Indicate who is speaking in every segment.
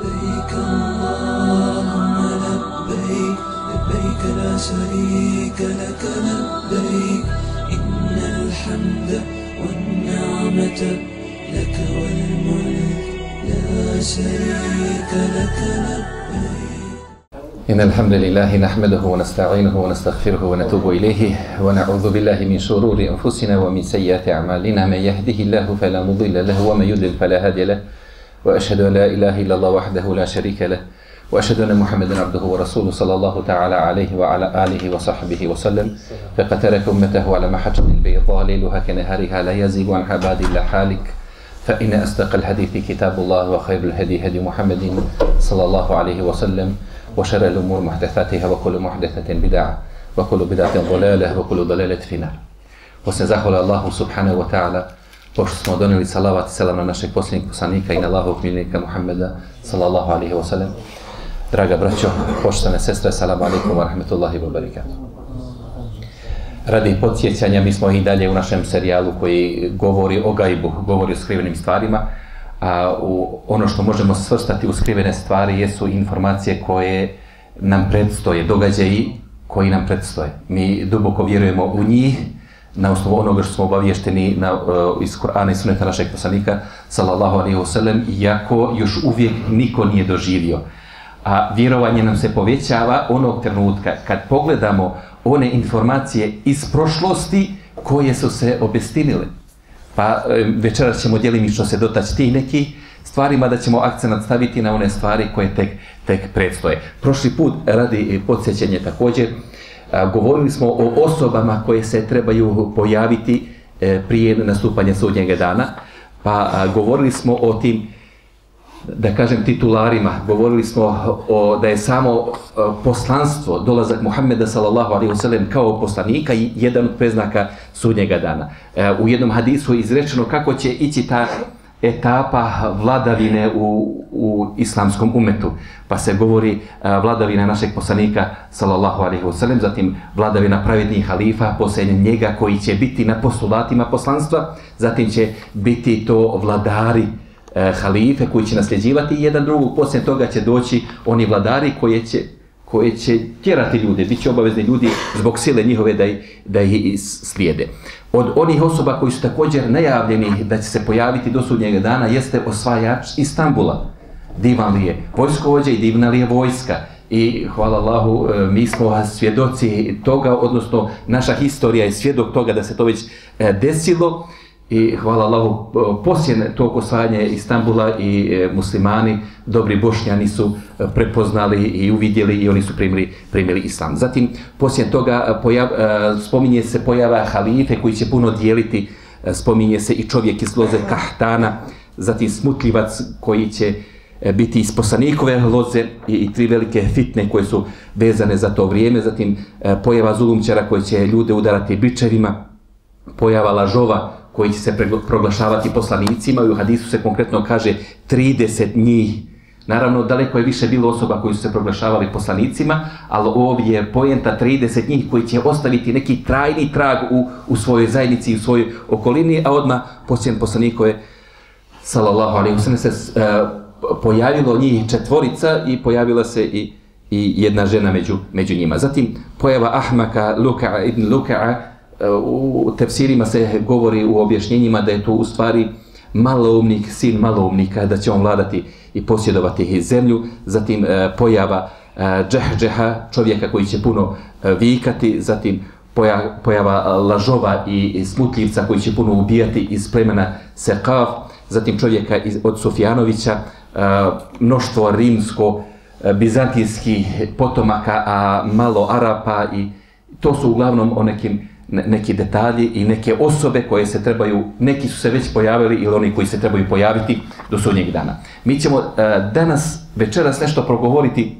Speaker 1: لبيك اللهم لبيك لبيك لا شريك لك لبيك إن الحمد والنعمة لك والملك لا شريك لك لبيك.
Speaker 2: إن الحمد لله نحمده ونستعينه ونستغفره ونتوب إليه ونعوذ بالله من شرور أنفسنا ومن سيئات أعمالنا من يهده الله فلا مضل له ومن يضلل فلا هادي له وأشهد أن لا إله إلا الله وحده لا شريك له وأشهد أن محمدا عبده ورسوله صلى الله تعالى عليه وعلى آله وصحبه وسلم فقد ترك أمته على محجة البيضاء ليلها كنهارها لا يزيغ عنها بعد إلا حالك فإن أصدق الحديث كتاب الله وخير الهدي هدي محمد صلى الله عليه وسلم وشر الأمور محدثاتها وكل محدثة بدعة وكل بدعة ضلالة وكل ضلالة في النار. Poslije zahvala Allahu subhanahu wa ta'ala, pošto smo donijeli salavat i selam na našeg posljednjeg poslanika i na Allahovog miljenika Muhammeda sallallahu alaihi wa sallam. Draga braćo, poštovane sestre, salamu alaikum wa rahmetullahi wa barakatuh. Radi podsjećanja, mi smo i dalje u našem serijalu koji govori o gajbu, govori o skrivenim stvarima, a ono što možemo svrstati u skrivene stvari jesu informacije koje nam predstoje, događaji koji nam predstoje. Mi duboko vjerujemo u njih, na osnovu onoga što smo obavješteni iz Kur'ana i suneta našeg poslanika sallallahu alaihi wa sallam, iako još uvijek niko nije doživio. A vjerovanje nam se povećava onog trenutka kad pogledamo one informacije iz prošlosti koje su se obistinile. Pa večeras ćemo djelimično se dotaći tih nekih stvarima, da ćemo akcenat staviti na one stvari koje tek predstoje. Prošli put, radi podsjećanja također, govorili smo o osobama koje se trebaju pojaviti prije nastupanja sudnjega dana, pa govorili smo o tim, da kažem, titularima, govorili smo da je samo poslanstvo, dolazak Muhammeda sallallahu alaihi wa sallam kao poslanika i jedan od preznaka sudnjega dana. U jednom hadisu je izrečeno kako će ići ta etapa vladavine u islamskom umetu, pa se govori vladavina našeg poslanika sallallahu alaihi wa sallam, zatim vladavina pravednih halifa, poslije njega koji će biti na postulatima poslanstva, zatim će biti to vladari halife koji će nasljeđivati jedan drugog, poslije toga će doći oni vladari koje će tjerati ljude, bit će obavezni ljudi zbog sile njihove da ih slijede. Od onih osoba koji su također najavljeni da će se pojaviti do sudnjega dana jeste osvajač Istanbula. Divan li je vojskovođa i divna li je vojska. I hvala Allahu, mi smo svjedoci toga, odnosno naša historija je svjedok toga da se to već desilo. I hvala Allahu, poslije tog osvajanja Istanbula i muslimani, dobri Bošnjani su prepoznali i uvidjeli i oni su primili islam. Zatim, poslije toga spominje se pojava halife koji će puno dijeliti, spominje se i čovjek iz loze Kahtana, zatim smutljivac koji će biti iz poslanikove loze i tri velike fitne koje su vezane za to vrijeme, zatim pojava zulumčara koji će ljude udarati bičevima, pojava lažova koji će se proglašavati poslanicima, i u hadisu se konkretno kaže 30 njih. Naravno, daleko je više bilo osoba koji su se proglašavali poslanicima, ali ovdje je poenta 30 njih koji će ostaviti neki trajni trag u svojoj zajednici i u svojoj okolini, a odmah poslije poslanikove sallallahu alaihi wa sallam se pojavilo njih četvorica i pojavila se i jedna žena među njima. Zatim pojava Ahmaka Luka'a ibn Luka'a. U tefsirima se govori u objašnjenjima da je to u stvari maloumnik, sin maloumnika, da će on vladati i posjedovati zemlju. Zatim pojava Džehđeha, čovjeka koji će puno vikati, zatim pojava lažova i smutljivca koji će puno ubijati iz plemena Sekaf, zatim čovjeka od Sufjanovića, mnoštvo rimsko-bizantijskih potomaka, a malo Arapa, i to su uglavnom neki detalji i neke osobe koje se trebaju, neki su se već pojavili ili oni koji se trebaju pojaviti do sudnjeg dana. Mi ćemo danas, večeras nešto progovoriti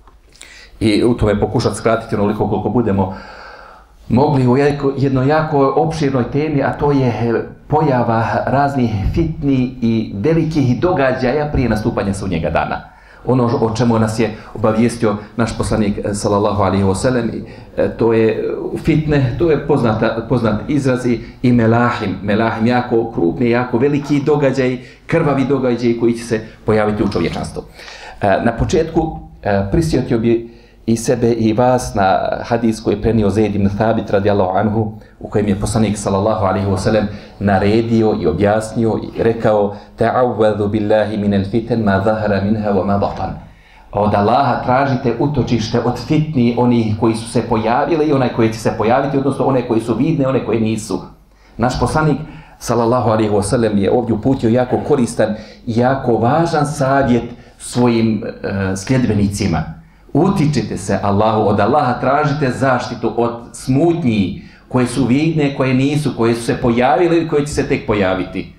Speaker 2: i u tome pokušati skratiti onoliko koliko budemo mogli u jednoj jako opširnoj temi, a to je pojava raznih fitni i velikih događaja prije nastupanja sudnjega dana. ono o čemu nas je obavijestio naš poslanik sallallahu alejhi ve sellem, to je fitne, to je poznat izraz i melahim. Melahim, jako krupni, jako veliki događaj, krvavi događaj koji će se pojaviti u čovječanstvu. Na početku prisjetio bi i sebe i vas na hadis koji je prenio Zaid ibn Thabit radijallahu anhu, u kojem je poslanik sallallahu alejhi ve sellem naredio i objasnio i rekao: ta'awwadhu billahi min al-fitan ma zahara minha wa ma batan. Od Allaha tražite utočište od fitni, onih koji su se pojavili i onaj koji će se pojaviti, odnosno one koji su vidne, one koji nisu. Naš poslanik sallallahu alejhi ve sellem je ovdje uputio jako koristan i jako važan savjet svojim sljedbenicima. Utičite se Allahu, od Allaha tražite zaštitu od smutnji koje su vidne, koje nisu, koje su se pojavile ili koje će se tek pojaviti.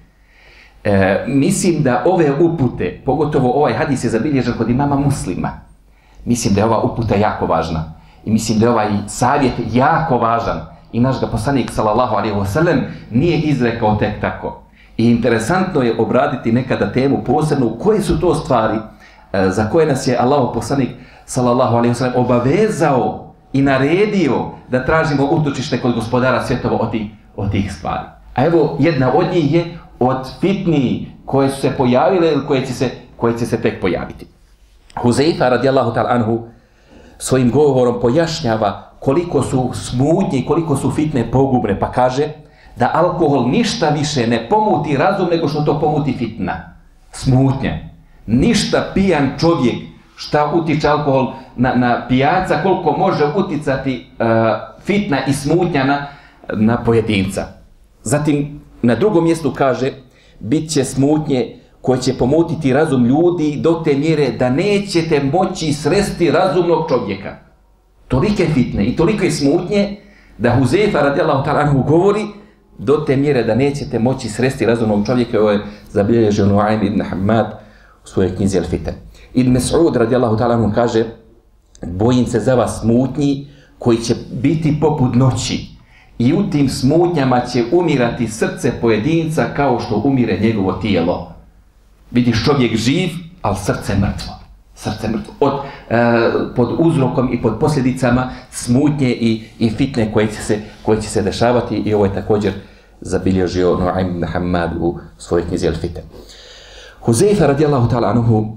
Speaker 2: Mislim da ove upute, pogotovo ovaj hadis je zabilježen kod imama Muslima, mislim da je ova uputa jako važna i mislim da je ovaj savjet jako važan i naš ga poslanik sallallahu alejhi ve sellem nije izrekao tek tako. I interesantno je obraditi nekada temu posebnu, koje su to stvari za koje nas je Allahov poslanik sallallahu alejhi ve sellem obavezao i naredio da tražimo utočište kod gospodara svjetova od tih stvari. A evo, jedna od njih je od fitni koje su se pojavile ili koje će se tek pojaviti. Huzeifa radijallahu ta'ala anhu svojim govorom pojašnjava koliko su smutnje, koliko su fitne pogubne, pa kaže da alkohol ništa više ne pomuti razum nego što to pomuti fitna, smutnja. Ništa pijan čovjek, šta utiče alkohol na pijanca, koliko može uticati fitna i smutnja na pojedinca. Zatim, na drugom mjestu kaže, bit će smutnje koje će pomutiti razum ljudi do te mjere da nećete moći sresti razumnog čovjeka. Tolike fitne i tolike smutnje da Huzeifa radijallahu ta'ala anhu govori do te mjere da nećete moći sresti razumnog čovjeka. Ovo je zabilježio Nuaym ibn Hammad u svojoj knjizi Al-Fitan. Ibn Mas'ud radijallahu ta'ala anhu kaže: bojim se za vas smutnji koji će biti poput noći i u tim smutnjama će umirati srce pojedinca kao što umire njegovo tijelo. Vidiš čovjek živ, ali srce mrtvo. Srce mrtvo. Pod uzrokom i pod posljedicama smutnje i fitne koje će se dešavati, i ovo je također zabilježio Nuaym ibn Hammad u svojoj knjizi Al-Fitan. Huzeifa radijallahu ta'ala anhu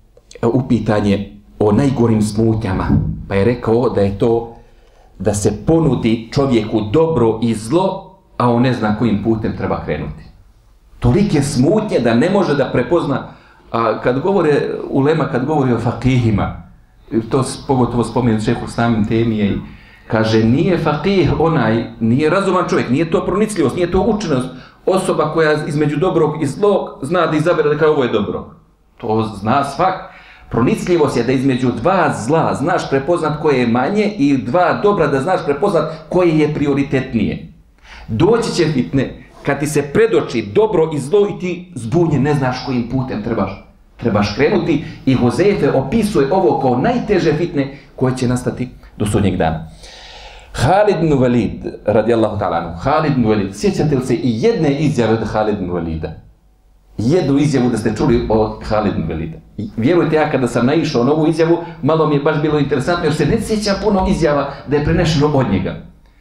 Speaker 2: upitan je o najgorim smutnjama, pa je rekao da je to da se ponudi čovjeku dobro i zlo, a on ne zna kojim putem treba krenuti. Tolike smutnje da ne može da prepozna, a kad govore ulema, kad govori o fakihima, to pogotovo spomenuti šejh Islam ibn Temije, i kaže, nije fakih onaj, nije razuman čovjek, nije to pronicljivost, nije to učenost, osoba koja između dobrog i zlog zna da izabere da kao ovo je dobro. To zna svak. Pronicljivost je da između dva zla znaš prepoznat koje je manje i dva dobra da znaš prepoznat koje je prioritetnije. Doći će fitne kad ti se predoči dobro i zlo i ti zbunjen, ne znaš kojim putem trebaš krenuti, i Huzeife opisuje ovo kao najteže fitne koje će nastati do sudnjeg dana. Halid ibn Walid radijallahu ta'ala anhu, Halid ibn Walid, sjećate li se i jedne izjave od Halid ibn Walida? Jednu izjavu da ste čuli od Halid ibn Walida. Vjerujte, ja kada sam naišao na ovu izjavu, malo mi je baš bilo interesantno, jer se ne sjećam puno izjava da je prenešeno od njega.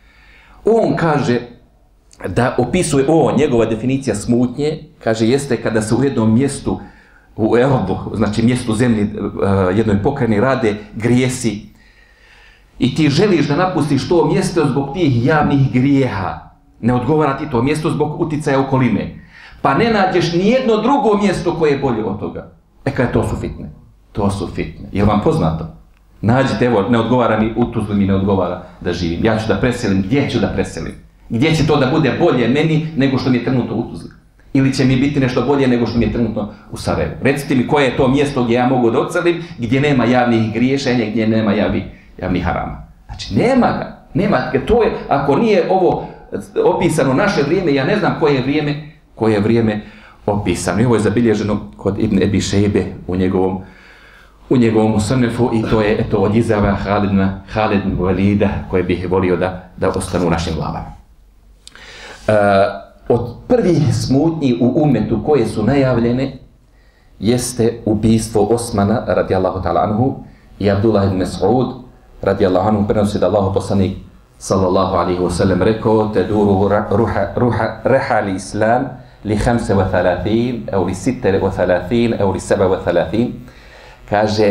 Speaker 2: On kaže da opisuje njegova definicija smutnje, kaže, jeste kada se u jednom mjestu, u Erbu, znači mjestu zemlji, jednoj pokrajini, rade grijesi i ti želiš da napustiš to mjesto zbog tih javnih grijeha. Ne odgovara ti to mjesto zbog uticaja okoline. Pa ne nađeš nijedno drugo mjesto koje je bolje od toga. Kada to su fitne. To su fitne. Je li vam poznato? Nađite, evo, ne odgovara mi, u Tuzli mi ne odgovara da živim. Ja ću da preselim, gdje ću da preselim? Gdje će to da bude bolje meni nego što mi je trenutno u Tuzli? Ili će mi biti nešto bolje nego što mi je trenutno u Sarajevu? Recite mi koje je to mjesto gdje ja mogu da odselim, gdje nema javnih griješenja, gdje nema javnih harama. Znači, nema ga. To je, ako nije ovo opisano naše vrijeme, ja ne znam koje je vrijeme opisano. I ovo je zabilježeno kod Ibn Ebi Šejbe u njegovom Musnefu, i to je od izjava Halid ibn Walida koje bih volio da ostanu u našim glavama. Od prvih smutnji u umetu koje su najavljene jeste ubistvo Osmana radijallahu ta'ala anhu i Abdullah ibn Mas'ud radijallahu anhu, prenosi da Allahov poslanik sallallahu alaihi wa sallam rekao: teduru rehali islam li 35 au li 36 au li 37. Kaže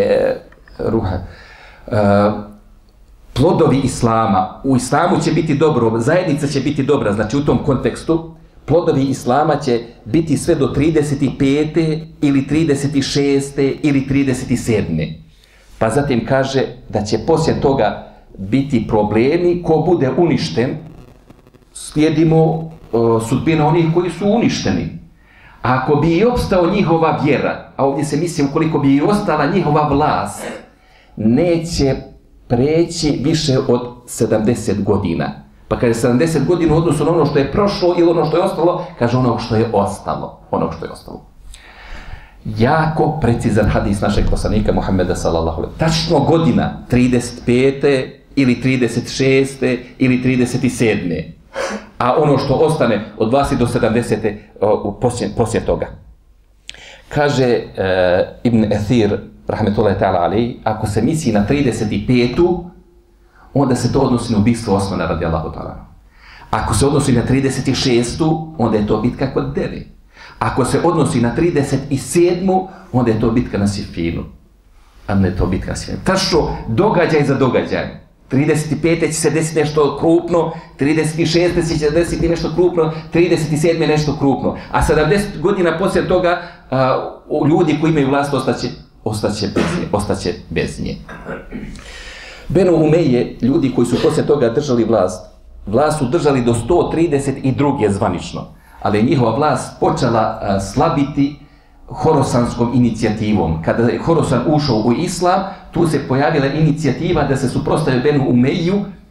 Speaker 2: plodovi islama, u islamu će biti dobro, zajednica će biti dobra, znači u tom kontekstu plodovi islama će biti sve do 35. ili 36. ili 37. Pa zatim kaže da će poslije toga biti problemi, ko bude uništen, slijedimo sudbinu onih koji su uništeni. Ako bi i opstao njihova vjera, a ovdje se misli ukoliko bi i ostala njihova vlast, neće preći više od 70 godina. Pa kaže 70 godina u odnosu na ono što je prošlo ili ono što je ostalo, kaže ono što je ostalo. Ono što je ostalo. Jako precizan hadis našeg poslanika Muhammeda sallallahu alejhi ve sellem. Tačno godina 35. ili 36. ili 37. A ono što ostane od 20 do 70. Poslije toga. Kaže Ibn Athir rahmetullahi ta'ala alejhi, ako se misli na 35. onda se to odnosi na ubistvo Osmana radijallahu ta'ala. Ako se odnosi na 36. onda je to bitka kod Deve. Ako se odnosi na 37. onda je to bitka na Sifinu. A ne to bitka na Sifinu. Tačno događaj za događaj. 35. će se desiti nešto krupno, 36. će se desiti nešto krupno, 37. nešto krupno. A 70 godina poslije toga ljudi koji imaju vlast ostaće bez nje. Benu Umeje, ljudi koji su poslije toga držali vlast su držali do 132. zvanično, ali je njihova vlast počela slabiti Horasanskom inicijativom. Kada je Horasan ušao u islam, tu se pojavila inicijativa da se suprotstave Benu Umeju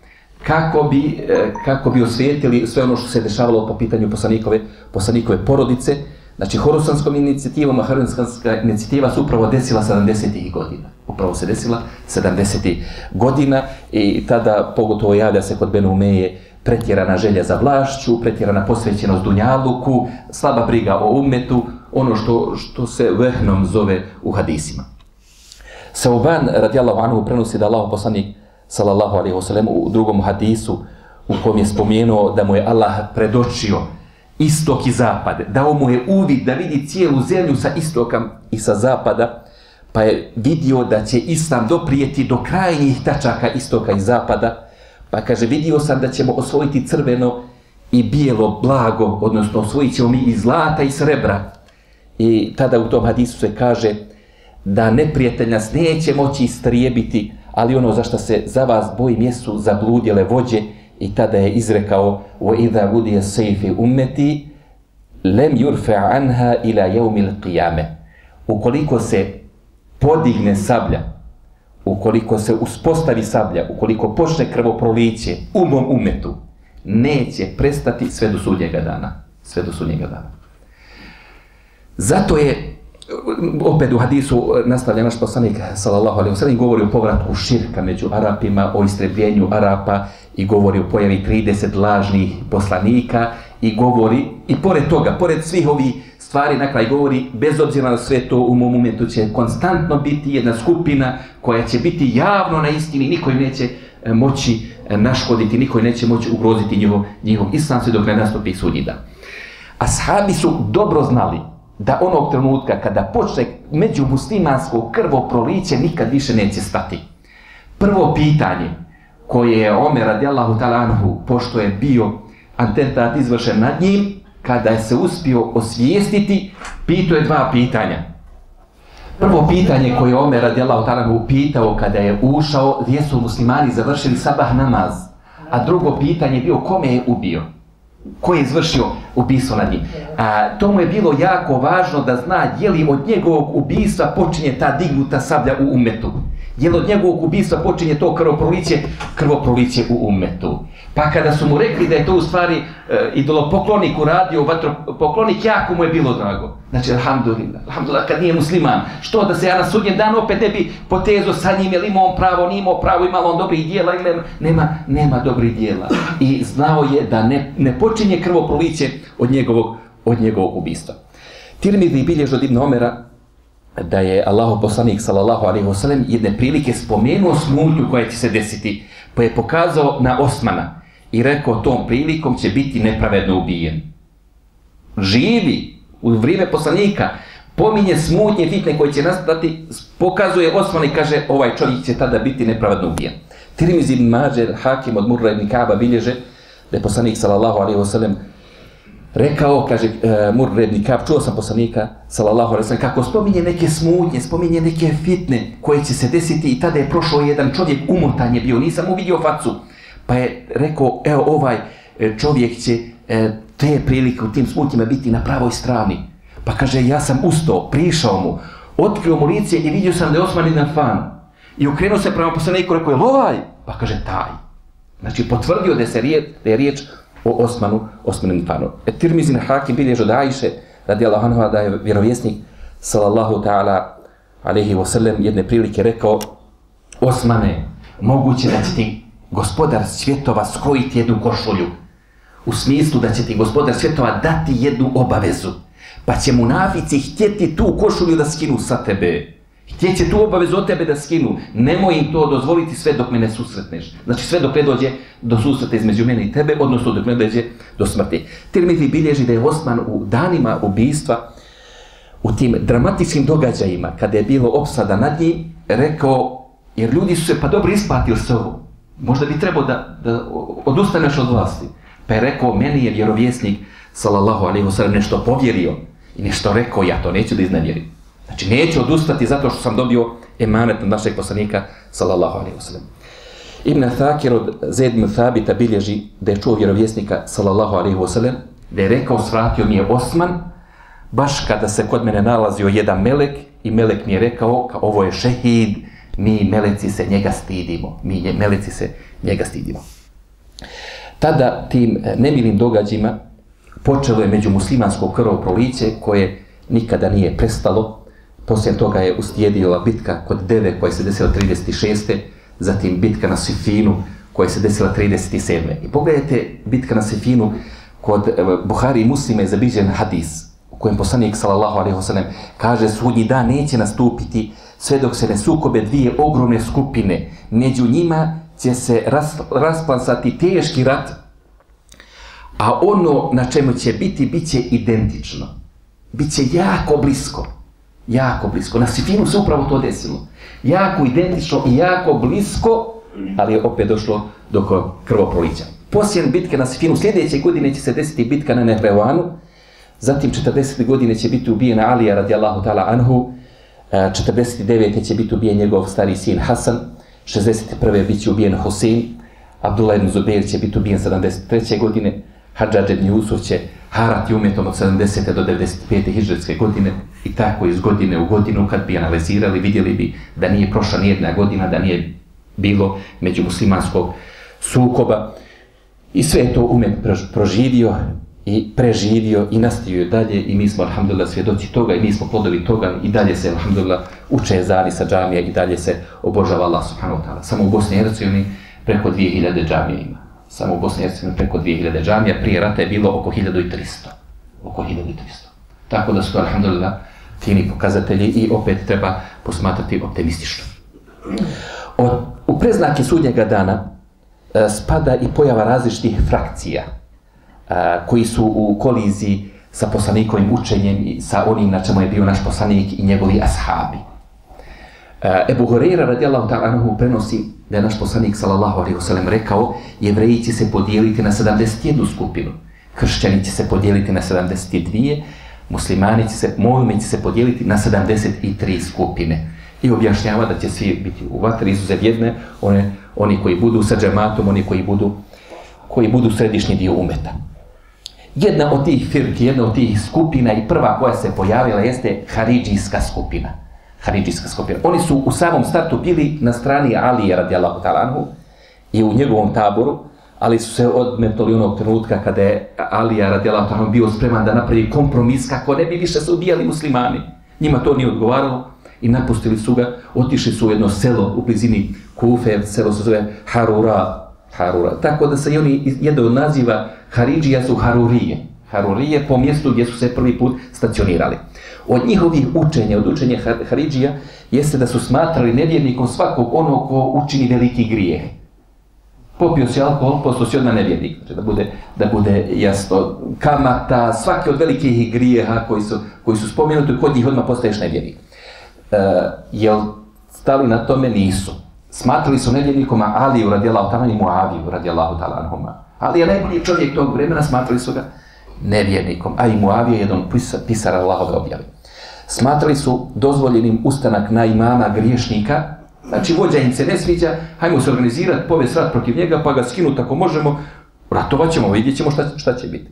Speaker 2: kako bi osvijetili sve ono što se dešavalo po pitanju poslanikove porodice. Znači, Horasanskom inicijativom, a Horasanska inicijativa se upravo desila 70. godina. Upravo se desila 70. godina i tada pogotovo javlja se kod Benu Umeje pretjerana želja za vlašću, pretjerana posvećenost dunjaluku, slaba briga o ummetu, ono što se vehnom zove u hadisima. Sauban radijallahu anhu prenosi da Allahov poslanik sallallahu alejhi ve sellem u drugom hadisu u kojem je spomenuo da mu je Allah predočio istok i zapad, dao mu je uvid da vidi cijelu zemlju sa istoka i sa zapada, pa je vidio da će islam doprijeti do krajnjih tačaka istoka i zapada, pa kaže vidio sam da ćemo osvojiti crveno i bijelo blago, odnosno osvojit ćemo mi i zlata i srebra. I tada u tom hadisu se kaže da neprijatelj nas neće moći istrijebiti, ali ono za što se za vas bojim jesu zabludjele vođe. I tada je izrekao وَإِذَا وُدِيَ سَيْفِ أُمَّتِي لَمْ يُرْفَعْ عَنْهَا إِلَى يَوْمِ الْقِيَامَةِ. Ukoliko se podigne sablja, ukoliko se uspostavi sablja, ukoliko počne krvoproliće u mom umetu, neće prestati sve do sudnjega dana. Sve do sudnjega dana. Zato je, opet u hadisu nastavlja naš poslanik sallallahu alejhi ve sellem, govori o povratku širka među Arapima, o istrebljenju Arapa i govori o pojavi 30 lažnih poslanika i govori, i pored toga, pored svih ovih stvari na kraj govori, bez obzira na sve to u mom momentu će konstantno biti jedna skupina koja će biti javno na istini, niko im neće moći naškoditi, niko im neće moći ugroziti njihov islam sve dok ne nastupi sudnji dan. Ashabi su dobro znali da onog trenutka kada počne međumuslimansko krvoproliće nikad više neće stati. Prvo pitanje koje je Omer radijallahu ta'ala anhu, pošto je bio atentat izvršen nad njim, kada je se uspio osvijestiti, pitao je dva pitanja. Prvo pitanje koje je Omer radijallahu ta'ala anhu pitao kada je ušao, gdje su muslimani završili sabah namaz, a drugo pitanje je bio kome je ubio. Ko je izvršio ubistvo nad njim. To mu je bilo jako važno da zna je li od njegovog ubistva počinje ta dignuta sablja u ummetu. Je li od njegovog ubistva počinje to krvoproliće u ummetu. Pa kada su mu rekli da je to u stvari idolopoklonik uradio, vatropoklonik, jako mu je bilo drago. Znači, alhamdulillah, kad nije musliman, što da se ja na sudnjem danu opet ne bi potezo sa njim, je li imao on pravo, nije imao pravo, imalo on dobrih dijela ili nema dobrih dijela. I znao je da ne počinje krvoproliće od njegovog ubistva. Tirmidhi bilježi od Ibn Omera da je Allahov poslanik sallallahu alejhi ve sellem jedne prilike spomenuo smutnju koja će se desiti, pa je pokazao na Osmana i rekao tom prilikom će biti nepravedno ubijen. Živi u vrijeme poslanika, pominje smutnje fitne koje će nastati, pokazuje Osman i kaže ovaj čovjek će tada biti nepravedno ubijen. Tirmizi ibn Mađe, Hakim od Murra ibn Ka'ba bilježe da je poslanik sallallahu alejhi ve sellem rekao, kaže Murra ibn Ka'b, čuo sam poslanika sallallahu alejhi ve sellem kako spominje neke smutnje, spominje neke fitne koje će se desiti i tada je prošao jedan čovjek, umotan je bio, nisam mu vidio facu, pa je rekao evo ovaj čovjek će te prilike u tim smutnjima biti na pravoj strani. Pa kaže, ja sam ustao, prišao mu, otkrio mu lice i vidio sam da je Osman ibn Affan. I okrenuo se prema poslaniku, rekao je, ovaj? Pa kaže, taj. Znači, potvrdio da je riječ o Osmanu ibn Affanu. Tirmizin Hakim bilježi od Ajše, radijallahu anha, da je vjerovjesnik, sallallahu ta'ala, alejhi ve sellem, jedne prilike rekao, Osmane, moguće da će ti gospodar svjetova skrojiti jednu košulju. U smislu da će ti gospodar svjetova dati jednu obavezu. Pa će munafici htjeti tu košulju da skinu sa tebe. Htjeće tu obavezu od tebe da skinu. Nemoj im to dozvoliti sve dok me ne susretneš. Znači sve dok ne dođe do susreta između mene i tebe, odnosno dok ne dođe do smrti. Tirmizi bilježi da je Osman u danima ubijstva, u tim dramatičnim događajima, kada je bilo opsada nad njim, rekao, jer ljudi su se pa dobro isplatili s ovo. Možda bi trebao da odustaneš od vlasti. Pa je rekao, meni je vjerovjesnik sallallahu alejhi ve sellem nešto povjerio i nešto rekao, ja to neću da iznevjerim. Znači, neću odustati zato što sam dobio emanet od našeg poslanika sallallahu alejhi ve sellem. Ibn Thakir od Zaid ibn Thabita bilježi da je čuo vjerovjesnika sallallahu alejhi ve sellem da je rekao, svratio mi je Osman, baš kada se kod mene nalazio jedan melek i melek mi je rekao, ovo je šehid, mi meleci se njega stidimo. Tada tim nemilim događajima počelo je međumuslimansko krvoproliće koje nikada nije prestalo. Poslije toga je uslijedila bitka kod Deve koja se desila 36. Zatim bitka na Sifinu koja se desila 37. I pogledajte, bitka na Sifinu kod Buhari i Muslima je zabilježen hadis u kojem poslanik sallallahu alejhi ve sellem kaže, sudnji dan neće nastupiti sve dok se ne sukobe dvije ogromne skupine. Među njima će se rasplamsati teški rat, a ono na čemu će biti, bit će identično. Biće jako blisko. Jako blisko. Na Sifinu se upravo to desilo. Jako identično i jako blisko, ali je opet došlo do krvoprolića. Poslije bitke na Sifinu, sljedeće godine će se desiti bitka na Nehevanu, zatim 40. godine će biti ubijena Alija radijallahu ta'ala anhu, 49. će biti ubijen njegov stari sin Hasan, 61. bit će ubijen Husein, Abdullah ibn Zubair će biti ubijen 73. godine, Hadžadž ibn Jusuf će harati umetom od 70. do 95. hidžretske godine i tako iz godine u godinu, kad bi analizirali, vidjeli bi da nije prošla nijedna godina, da nije bilo međumuslimanskog sukoba i sve je to umet proživio i preživio i nastavio dalje i mi smo, alhamdulillah, svjedoci toga i mi smo plodovi toga i dalje se, alhamdulillah, uče ezani sa džamija i dalje se obožava Allah subhanahu wa ta'ala. Samo u Bosni i Hercegovini preko 2000 džamija ima. Samo u Bosni i Hercegovini preko 2000 džamija, prije rata je bilo oko 1300. Oko 1300. Tako da su to, alhamdulillah, fini pokazatelji i opet treba posmatrati optimistično. U preznake sudnjega dana spada i pojava različitih frakcija koji su u koliziji sa poslanikovim učenjem i sa onim na čemu je bio naš poslanik i njegovi ashabi. Ebu Hureyra radijallahu ta'ala anhu prenosi da je naš poslanik sallallahu alejhi ve sellem rekao, Jevreji će se podijeliti na 71 skupinu, kršćani će se podijeliti na 72, muslimani mu'mini će se podijeliti na 73 skupine. I objašnjava da će svi biti u vatri izuzev jedne, oni koji budu sa džematom, oni koji budu središnji dio umeta. Jedna od tih firki, jedna od tih skupina i prva koja se pojavila jeste Haridžijska skupina. Haridžijska skupina. Oni su u samom startu bili na strani Alije radijallahu ta'ala anhu i u njegovom taboru, ali su se odmetnuli onog trenutka kada je Alija radijallahu ta'ala bio spreman da napravi kompromis kako ne bi više se ubijali muslimani. Njima to nije odgovaralo i napustili su ga, otišli su u jedno selo u blizini Kufe, selo se zove Harura. Tako da se i oni, jedan od naziva Haridžija su Harurije. Harurije po mjestu gdje su se prvi put stacionirali. Od njihovih učenja, od učenja Haridžija, jeste da su smatrali nevjernikom svakog onog ko učini veliki grijeh. Popio si alkohol, postao si odmah nevjernik. Znači da bude jasno, kamata, svaki od velikih grijeha koji su spomenuti, kod njih odmah postaješ nevjernik. Jel stali na tome? Nisu. Smatrali su nevjernikom Aliju radijallahu ta'ala i Muaviju radijallahu ta'ala anhuma. Ali je najbolji čovjek tog vremena, smatrali su ga nevjernikom, a i Muavija je jedan pisar Allahove objave. Smatrali su dozvoljenim ustanak na imama griješnika, znači vođa im se ne sviđa, hajmo se organizirati, povesti rat protiv njega, pa ga skinuti ako možemo, ratovat ćemo, vidjet ćemo šta će biti.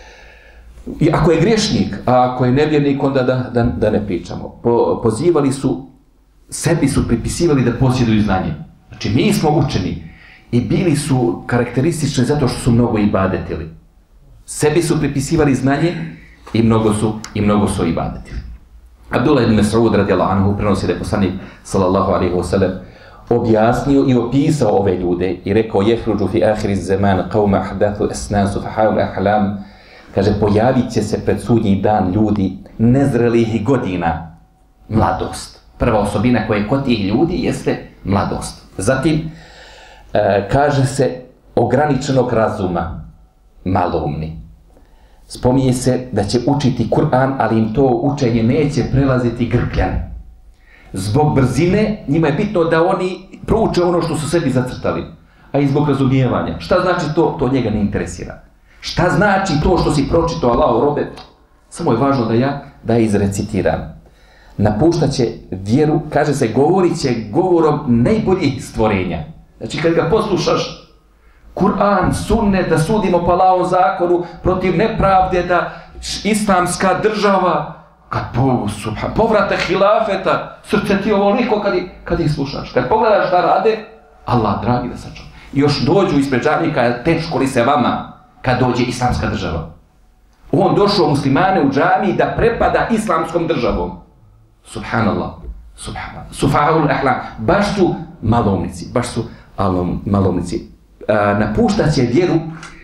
Speaker 2: I ako je griješnik, a ako je nevjernik, onda da ne pričamo. Pozivali su, sebi su pripisivali da posjeduju znanje. Znači mi smo učeni i bili su karakteristični zato što su mnogo ibadetili. Sebi su pripisivali znanje i mnogo su ibadetili. Abdullah ibn Mas'ud radijallahu anhu prenosi da je poslanik sallallahu alejhi ve sellem objasnio i opisao ove ljude i rekao: "Jehruđu fi ahiriz zaman qauma ahdathu asnasu fahaul ahlam." Kaže, pojavit će se pred sudnji dan ljudi nezrelih godina, mladost. Prva osobina koja je kod tih ljudi jeste mladost. Zatim, kaže se ograničenog razuma, maloumni. Spominje se da će učiti Kur'an, ali im to učenje neće prelaziti grkljan. Zbog brzine, njima je bitno da oni prouče ono što su sebi zacrtali, a i zbog razumijevanja. Šta znači to? To njega ne interesira. Šta znači to što si pročitao Allahu robe? Samo je važno da ja izrecitiram. Napuštat će vjeru, kaže se, govorit će govorom najboljih stvorenja. Znači kad ga poslušaš, Kur'an, sunnet, da sudimo po Allahovom zakonu protiv nepravde, da islamska država, kad povrata hilafeta, srce ti ovoliko kad ih slušaš. Kad pogledaš šta rade, Allah dragi da sačuva. I još dođu ispred džamija, teško li se vama kad dođe islamska država. On došao muslimane u džamiji da prepada islamskom državom. Subhanallah. Sufahul ahlam. Baš su malomnici. Napuštat će vjeru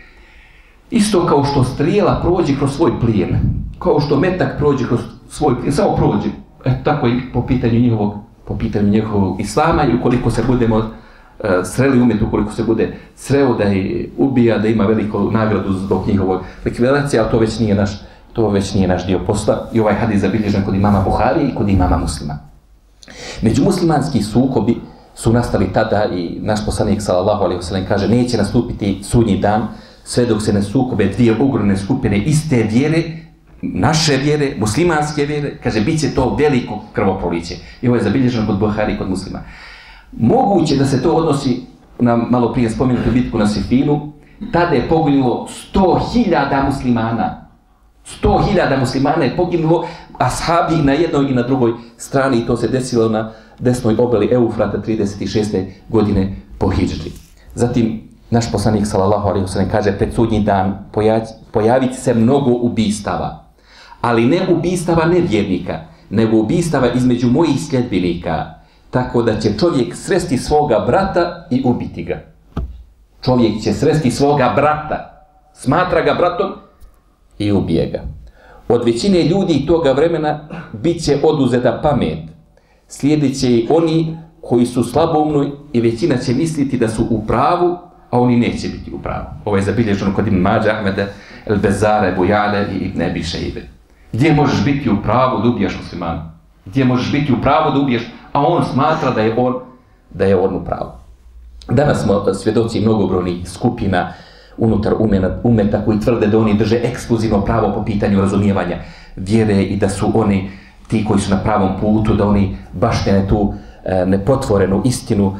Speaker 2: isto kao što strijela prođe kroz svoj plijen, kao što metak prođe kroz svoj plijen, samo prođe. Tako i po pitanju njegovog islama, i ukoliko se budemo sreli umet, ukoliko se bude sreo da je ubija, da ima veliku nagradu zbog njihovog likvidacije, ali to već nije naš dio posla. I ovaj hadis zabilježen kod imama Buharije i kod imama Muslima. Međumuslimanski sukobi su nastali tada i naš poslanik sallallahu alejhi ve sellem kaže: neće nastupiti sudnji dan sve dok se ne sukobe dvije ogromne skupine iste vjere, naše vjere, muslimanske vjere, kaže, bit će to veliko krvoproliće. I ovo je zabilježeno kod Buhari i kod Muslima. Moguće da se to odnosi na malo prije spomenutu bitku na Sifinu. Tada je poginulo 100.000 muslimana. 100.000 muslimana je poginulo, ashabi na jednoj i na drugoj strani, i to se desilo na desnoj obali Eufrata 36. godine po hidžri. Zatim, naš poslanik sallallahu alejhi ve sellem kaže, pred sudnji dan pojaviti se mnogo ubistava, ali ne ubistava nevjernika, nego ubistava između mojih sljedbenika, tako da će čovjek sresti svoga brata i ubiti ga. Čovjek će sresti svoga brata, smatra ga bratom i ubije ga. Od većine ljudi toga vremena bit će oduzeta pamet. Slijedit će i oni koji su slaboumni i većina će misliti da su u pravu, a oni neće biti u pravu. Ovo je zabilježeno kod Ibn Mađe, Ahmeda, El Bezara, Ebu Jale i Ibn Ebi Šejbe. Gdje možeš biti u pravu da ubijaš muslimana? Gdje možeš biti u pravu da ubiješ, a on smatra da je on u pravu? Danas smo svjedoci mnogobrojnih skupina unutar umeta koji tvrde da oni drže ekskluzivno pravo po pitanju razumijevanja vjere i da su oni ti koji su na pravom putu, da oni baštene tu nepotvorenu istinu.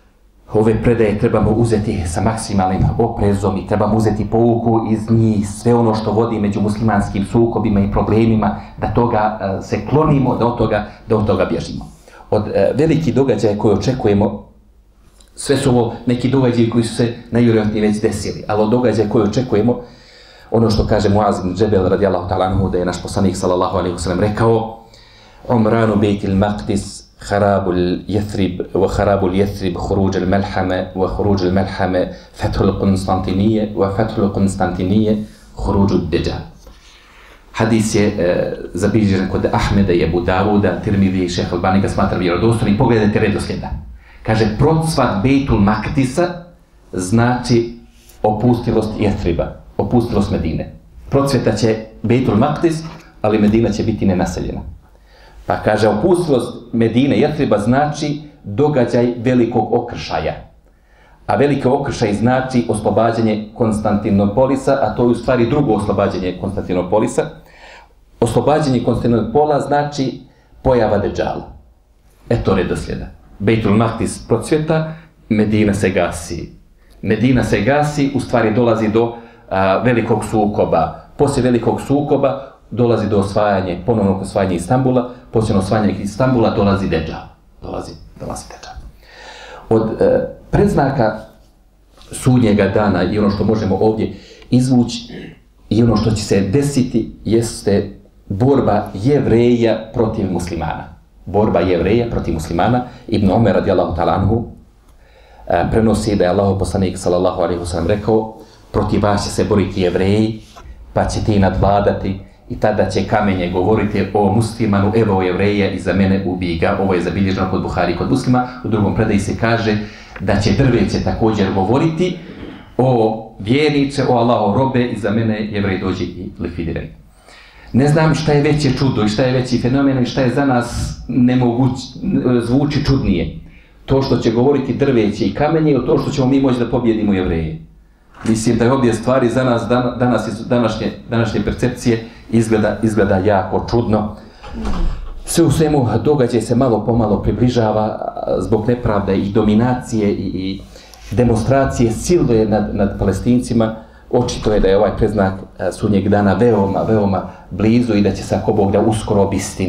Speaker 2: Ove predaje trebamo uzeti sa maksimalnim oprezom i trebamo uzeti pouku iz njih, sve ono što vodi među muslimanskim sukobima i problemima, da toga se klonimo, da od toga bježimo. Od velikih događaja koje očekujemo, sve su ovo neki događaji koji su se najvjerojatnije već desili, ali od događaja koje očekujemo, ono što kaže Muaz ibn Džebel radijallahu ta'ala anhu, da je naš poslanik sallallahu alejhi ve sellem rekao: Umranu Bejtil Maqdis Harabul Yathrib wa Harabul Yathrib Khuruj al-Malhama wa Khuruj al-Malhama Fathul Konstantinije wa Fathul Konstantinije Khuruj ad-Dajjal. Hadis je zabilježen kod Ahmeda i Ebu Davuda, Tirmidhi i Šejh Albani ga smatra vjerodostojnim. Pogledajte redoslijeda. Kaže, procvat Bejtul Maktisa znači opustilost Jethriba, opustilost Medine. Procvjetat će Bejtul Maktis, ali Medina će biti nenaseljena. Pa kaže, opustilost Medine, Jethriba znači događaj velikog okršaja. A veliki okršaj znači oslobađanje Konstantinopolisa, a to je u stvari drugo oslobađanje Konstantinopolisa. Oslobađanje Konstantinopola znači pojava Dedžala. Eto redoslijeda. Bejtul Maktis procvjeta, Medina se gasi. Medina se gasi, u stvari dolazi do velikog sukoba. Poslije velikog sukoba dolazi do osvajanja, ponovnog osvajanja Istambula. Poslije osvajanja Istambula dolazi Dedžal. Dolazi Dedžal. Od predznaka sudnjega dana i ono što možemo ovdje izvući i ono što će se desiti jeste borba Jevreja protiv muslimana. Borba Jevreja protiv muslimana. Ibn Omer radijallahu ta'ala anhu prenosi da je Allahov poslanik sallallahu alejhi ve sellem rekao: protiv vas će se boriti Jevreji, pa ćete i nadvladati i tada će kamenje govoriti o muslimanu, evo Jevreja, iza mene ubij ga. Ovo je zabilježeno kod Buhari i kod Muslima. U drugom predaji se kaže da će drveće također govoriti o vjerniče, o Allahov robe, iza mene Jevrej dođi i likvidiran. Ne znam šta je veće čudo i šta je veći fenomen i šta je za nas zvuči čudnije. To što će govoriti drveće i kamenje ili to što ćemo mi moći da pobjedimo Jevreje. Mislim da je obje stvari za nas današnje percepcije izgleda jako čudno. Sve u svemu događaj se malo pomalo približava zbog nepravde i dominacije i demonstracije siluje nad Palestincima. Očito je da je ovaj predznak sudnjeg dana veoma blizu i da će se ako Bog da uskoro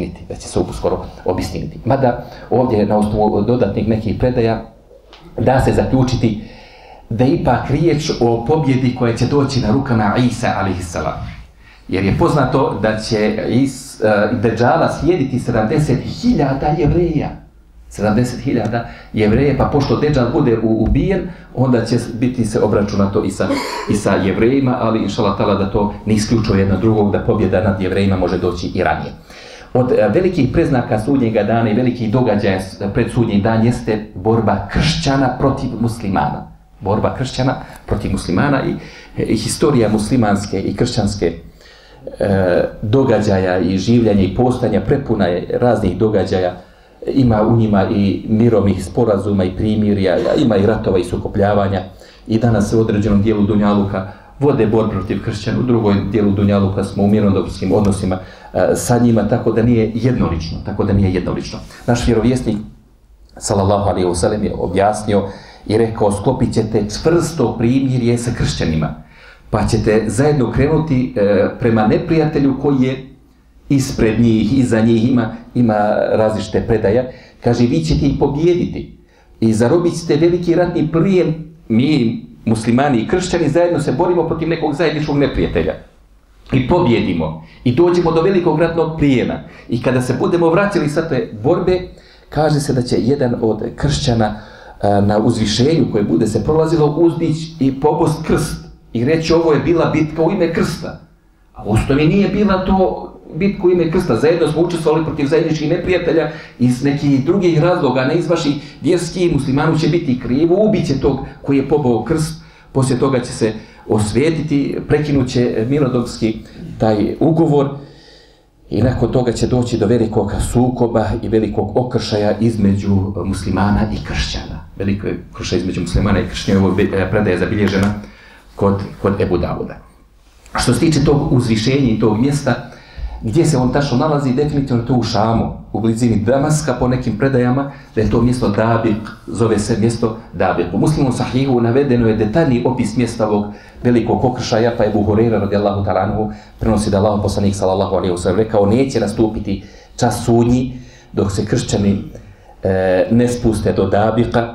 Speaker 2: obistiniti. Mada ovdje na osnovu dodatnih nekih predaja da se zaključiti da je ipak riječ o pobjedi koja će doći na rukama Isa alejhisselam. Jer je poznato da će Dedžala slijediti 70.000 Jevreja. 70.000 Jevreje, pa pošto Dedžal bude ubijen, onda će biti se obračunato i sa Jevrejima, ali inšallah ta'ala da to ne isključuje jedno drugog, da pobjeda nad Jevrejima može doći i ranije. Od velikih predznaka sudnjega dana i velikih događaja pred sudnji dan jeste borba kršćana protiv muslimana. Borba kršćana protiv muslimana i historija muslimanske i kršćanske događaja i življenja i postanja prepuna je raznih događaja. Ima u njima i mirovnih sporazuma i primirja, ima i ratova i sukobljavanja. I danas se u određenom dijelu Dunjaluka vode borbe protiv kršćana, u drugoj dijelu Dunjaluka smo u mirnodopskim odnosima sa njima, tako da nije jednolično. Naš vjerovjesnik sallallahu alejhi ve sellem je objasnio i rekao: sklopit ćete čvrsto primirje sa kršćanima, pa ćete zajedno krenuti prema neprijatelju koji je ispred njih, iza njih, ima različite predaja. Kaže, vi ćete ih pobijediti i zarobit ćete veliki ratni plijen. Mi, muslimani i kršćani, zajedno se borimo protiv nekog zajedničkog neprijatelja i pobjedimo i dođemo do velikog ratnog plijena. I kada se budemo vraćali sa te borbe, kaže se da će jedan od kršćana na uzvišenju koje bude se prolazilo uzdići i pobost krst i reći: ovo je bila bitka u ime krsta. A u osnovi nije bila to bitku u ime krsta. Zajedno smo učestvovali protiv zajedničkih neprijatelja iz nekih drugih razloga, ne iz vaših vjerskih. Muslimanu će biti krivo, ubiće tog koji je pobao krst, poslije toga će se osvetiti, prekinut će mirnodopski taj ugovor i nakon toga će doći do velikog sukoba i velikog okršaja između muslimana i kršćana. Veliko je okršaj između muslimana i kršćana, ovo predaja je zabilježena kod Ebu Davuda. Što se tiče tog uzvišenja i tog mjesta, gdje se on tačno nalazi, definitivno to u Šamu, u blizini Damaska, po nekim predajama, da je to mjesto Dabik, zove se mjesto Dabik. U Muslimom sahihu navedeno je detaljni opis mjesta ovog velikog okršaja, pa je Ebu Hurajra radijallahu ta'ala anhu prenosi da Allahov poslanik sallallahu alejhi ve sellem rekao: neće nastupiti čas sudnji dok se kršćani ne spuste do Dabika,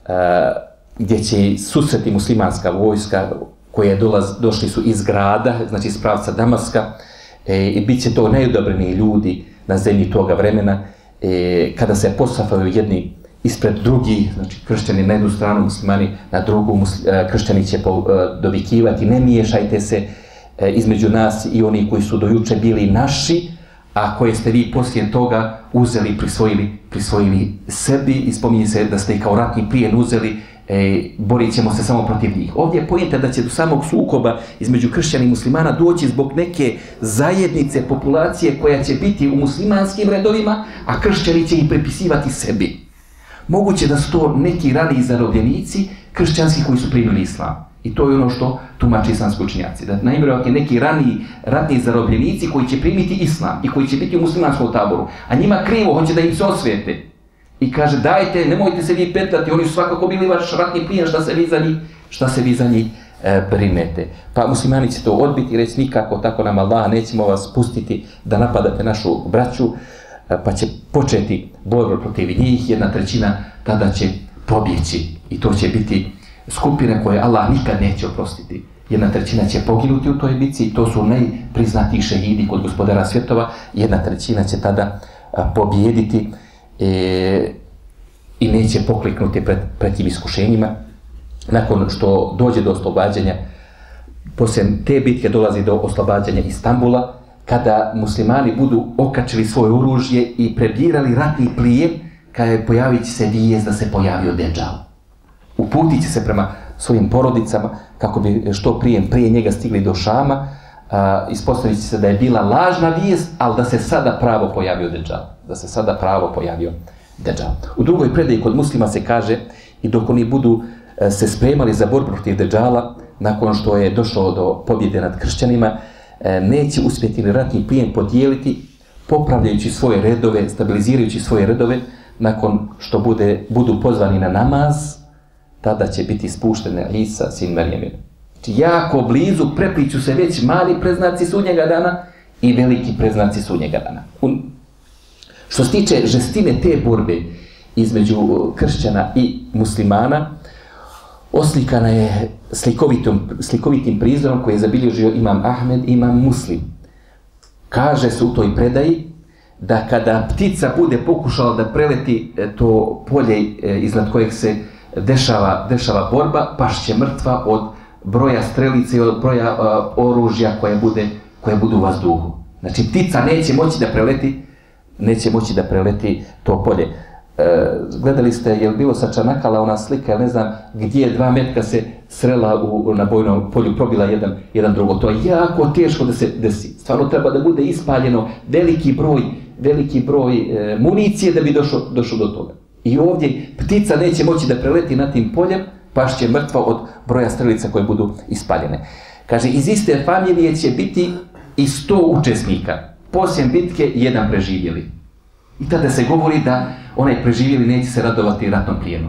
Speaker 2: gdje će susreti muslimanska vojska koje došli su iz grada, znači iz pravca Damaska, i bit će to najodobreniji ljudi na zemlji toga vremena, kada se posafaju jedni ispred drugih, znači kršćani na jednu stranu, muslimani na drugu. Kršćani će dovikivati: ne miješajte se, između nas i oni koji su do juče bili naši, a koje ste vi poslije toga uzeli, prisvojili sebi i spominje se da ste ih kao ratni plijen uzeli, borit ćemo se samo protiv njih. Ovdje je pojenta da će do samog sukoba između kršćana i muslimana doći zbog neke zajednice, populacije koja će biti u muslimanskim redovima, a kršćani će ih prepisivati sebi. Moguće da su to neki raniji zarobljenici kršćanski koji su primili islam. I to je ono što tumači islamski učenjaci. Da naime neki ratni zarobljenici koji će primiti islam i koji će biti u muslimanskom taboru, a njima krivo hoće da im se osvijete. I kaže, dajte, nemojte se vi petljati, oni su svakako bili vaš ratni plijen, šta se vi za njih brinete. Pa muslimani će to odbiti i reći, nikako, tako nam Allah, nećemo vas pustiti da napadate našu braću, pa će početi borbu protiv njih, 1/3 tada će pobjeći. I to će biti skupine koje Allah nikad neće oprostiti. 1/3 će poginuti u toj bitci, to su najpriznatiji šehidi kod gospodara svjetova, 1/3 će tada pobjediti i neće pokliknuti pred tim iskušenjima. Nakon što dođe do oslobađanja, poslije te bitke dolazi do oslobađanja Istambula, kada muslimani budu okačili svoje oružje i prebirali ratni plijen, kada pojavit će se vijest da se pojavio Dejjal. Uputit će se prema svojim porodicama kako bi što prije njega stigli do Šama. Ispostavit će se da je bila lažna vijest, ali da se sada pravo pojavio Dejjal. U drugoj predaji kod muslima se kaže, i dok oni budu se spremali za borbu protiv Dejjala, nakon što je došlo do pobjede nad kršćanima, neće uspjeti ni ratni plijen podijeliti, popravljajući svoje redove, stabilizirajući svoje redove. Nakon što budu pozvani na namaz, tada će biti spuštene Isa, sin Marijamin. Jako blizu prepliću se već mali predznaci sudnjega dana i veliki predznaci sudnjega dana. Što se tiče žestine te borbe između kršćana i muslimana, oslikana je slikovitim prizorom koji je zabilježio imam Ahmed i imam Muslim. Kaže se u toj predaji da kada ptica bude pokušala da preleti to polje iznad kojeg se dešava borba, pašće mrtva od broja strelice i od broja oružja koje budu u vazduhu. Znači ptica neće moći da preleti to polje. Gledali ste, je li bilo sa Čanakala ona slika, ne znam, gdje 2 metka se srela na bojnom polju, probila jedan drugo. To je jako teško da se desi. Stvarno treba da bude ispaljeno veliki broj municije da bi došlo do toga. I ovdje ptica neće moći da preleti na tim poljem, pašće mrtva od broja strelica koje budu ispaljene. Kaže, iz iste familije će biti i 100 učesnika. Poslije bitke 1 preživjeli. I tada se govori da onaj preživjeli neće se radovati ratnom plijenu.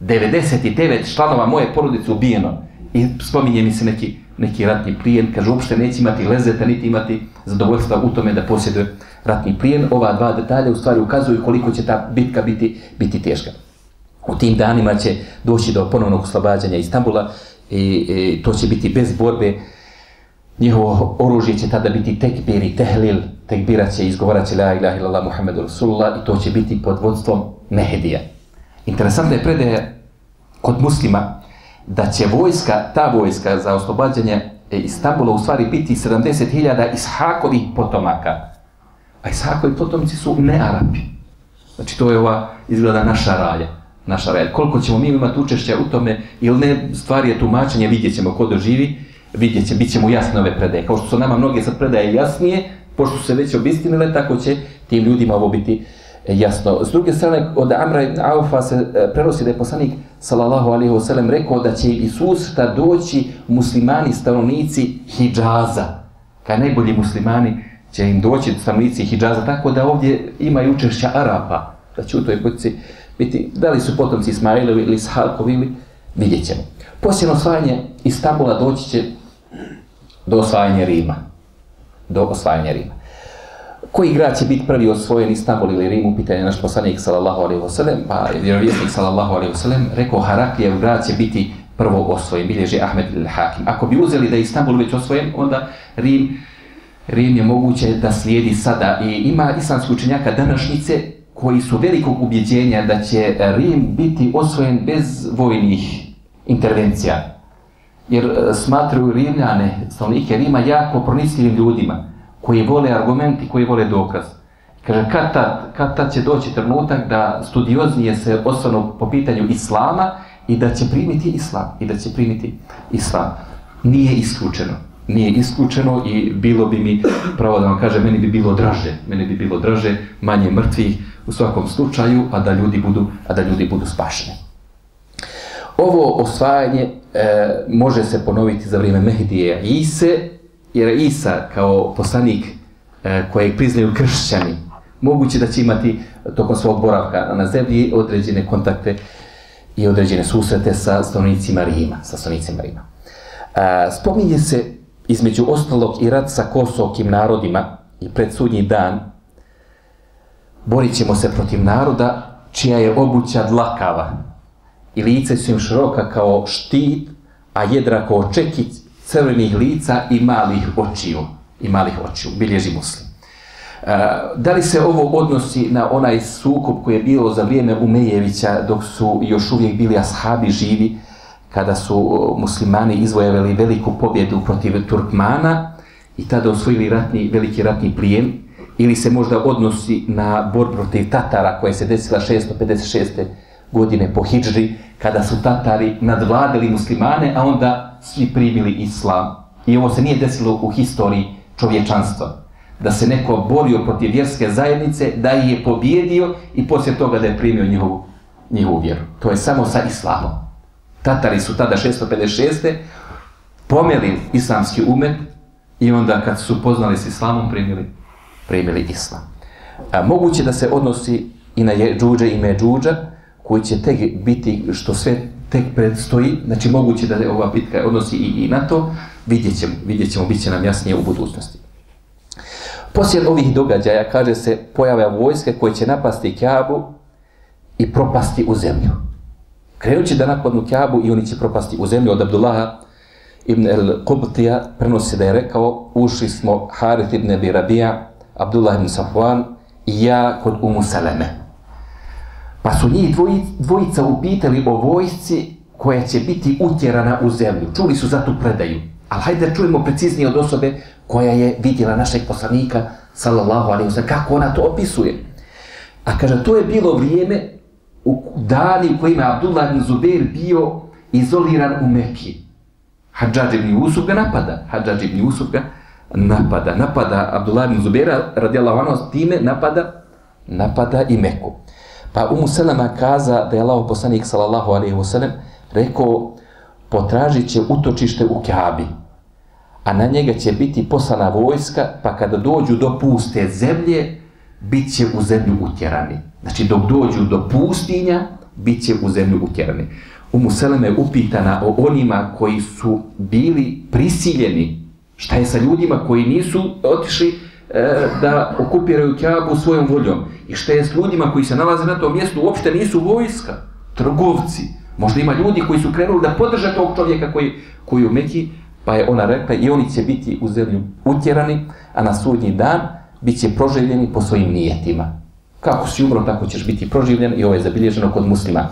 Speaker 2: 99 članova moje porodice ubijeno. I spominje mi se neki ratni plijen, kaže, uopšte neće imati lezeta, niti imati zadovoljstva u tome da posjeduje ratni plijen. Ova 2 detalja u stvari ukazuju koliko će ta bitka biti teška. U tim danima će doći do ponovnog oslobađanja Istambula i to će biti bez borbe. Njihovo oružje će tada biti tekbir i tehlil, tekbira će izgovarat će la ilaha illallah Muhammedu Rasulullah i to će biti pod vodstvom Mehedija. Interesantna je predaja kod muslima da će ta vojska za oslobađanje Istambula u stvari biti 70.000 Ishakovih potomaka. A Ishakovi potomci su ne Arapi. Znači to je ova izgleda naša raja. Koliko ćemo mi imati učešća u tome ili ne, stvari je tumačenje, vidjet ćemo ko doživi. Bit će mu jasne ove predaje. Kao što su nama mnoge sad predaje jasnije, pošto su se već obistinile, tako će tim ljudima ovo biti jasno. S druge strane, od Amra ibn Aufa se prenosi da je poslanik sallallahu alejhi ve sellem rekao da će i susreta doći muslimani stanovnici Hidžaza. Kao najbolji muslimani će im doći stanovnici Hidžaza, tako da ovdje ima i učešća Arapa, da će u toj bitci biti, da li su potomci Ismailovi ili Ishakovi, vidjet ćemo. Poslije osvajanja Istambula doći će do osvajanja Rima. Koji grad će biti prvi osvojen, Istambul ili Rim, upitanje naš poslanik sallallahu alejhi ve sellem, pa vjerovjesnik sallallahu alejhi ve sellem rekao Haraklijev grad će biti prvo osvojen, bilježi Ahmed al-Hakim. Ako bi uzeli da je Istambul već osvojen, onda Rim je moguće da slijedi sada. I ima islamski učenjaka današnjice koji su velikog ubjeđenja da će Rim biti osvojen bez vojnih intervencija. jer smatraju Rimljane, stanovnike Rima, jako pronicljivim ljudima, koji vole argumenti, koji vole dokaz. Kaže, kad tad će doći trenutak da studioznije se osvrnu po pitanju islama i da će primiti islam. Nije isključeno i bilo bi mi, pravo da vam kažem, meni bi bilo draže, manje mrtvih u svakom slučaju, a da ljudi budu spašeni. Ovo osvajanje može se ponoviti za vrijeme Mehdije Ise, jer Isa kao poslanik kojeg priznaju kršćani, moguće da će imati tokom svog boravka na zemlji određene kontakte i određene susrete sa stanovnicima Rima. Spominje se između ostalog i rat sa kosovkim narodima i pred sudnji dan borit ćemo se protiv naroda čija je obuća dlakava i lice su im široka kao štit, a jedra kao čekić, crvenih lica i malih očiju, bilježi Muslim. Da li se ovo odnosi na onaj sukob koji je bio za vrijeme Umejevića dok su još uvijek bili ashabi živi, kada su muslimani izvojevali veliku pobjedu protiv Turkmana i tada osvojili veliki ratni plijen, ili se možda odnosi na borbu protiv Tatara koja se desila 656. godine po hidžri, kada su Tatari nadvladali muslimane, a onda svi primili islam. I ovo se nije desilo u historiji čovječanstva. Da se neko borio protiv vjerske zajednice, da ih je pobjedio i poslije toga da je primio njihovu vjeru. To je samo sa islamom. Tatari su tada 656. pomeli islamski umet i onda kad su poznali s islamom primili islam. Moguće da se odnosi i na Jeđuđa i Međuđa, koji će tek biti, što sve tek predstoji, znači moguće da ova bitka odnosi i na to, vidjet ćemo, bit će nam jasnije u budućnosti. Poslije ovih događaja, kaže se, pojave vojske koje će napasti Kjabu i propasti u zemlju. Krenut će da napadnu Kjabu i oni će propasti u zemlju. Od Abdullaha ibn al-Qubtija prenosi da je rekao, ušli smo Harith ibn Abi Rabija, Abdullah ibn Safwan i ja kod Umu Saleme. Pa su njih dvojica upitali o vojsci koja će biti utjerana u zemlju. Čuli su za tu predaju. Ali hajde da čujemo preciznije od osobe koja je vidjela našeg poslanika, sallallahu alejhi ve sellem, kako ona to opisuje. A kaže, to je bilo vrijeme u dani u kojima je Abdullah ibn Zubair bio izoliran u Mekki. Hadžadž ibn Jusuf ga napada. Napada Abdullah ibn Zubaira, radijallahu anhu, time napada i Meku. Pa Umu Selema kaza da je Allahov poslanik, sallallahu alejhi ve sellem, rekao, potražit će utočište u Kjabi, a na njega će biti poslana vojska, pa kada dođu do puste zemlje, bit će u zemlju utjerani. Znači, dok dođu do pustinja, bit će u zemlju utjerani. Umu Seleme je upitana o onima koji su bili prisiljeni. Šta je sa ljudima koji nisu otišli da okupiraju Kjabu svojom voljom? I šta je s ljudima koji se nalaze na tom mjestu, uopšte nisu vojska, trgovci? Možda ima ljudi koji su krenuli da podrže tog čovjeka koji u Meki, pa je ona rekla, i oni će biti u zemlju utjerani, a na sudnji dan bit će proživljeni po svojim nijetima. Kako si umro, tako ćeš biti proživljen, i ovo je zabilježeno kod muslima.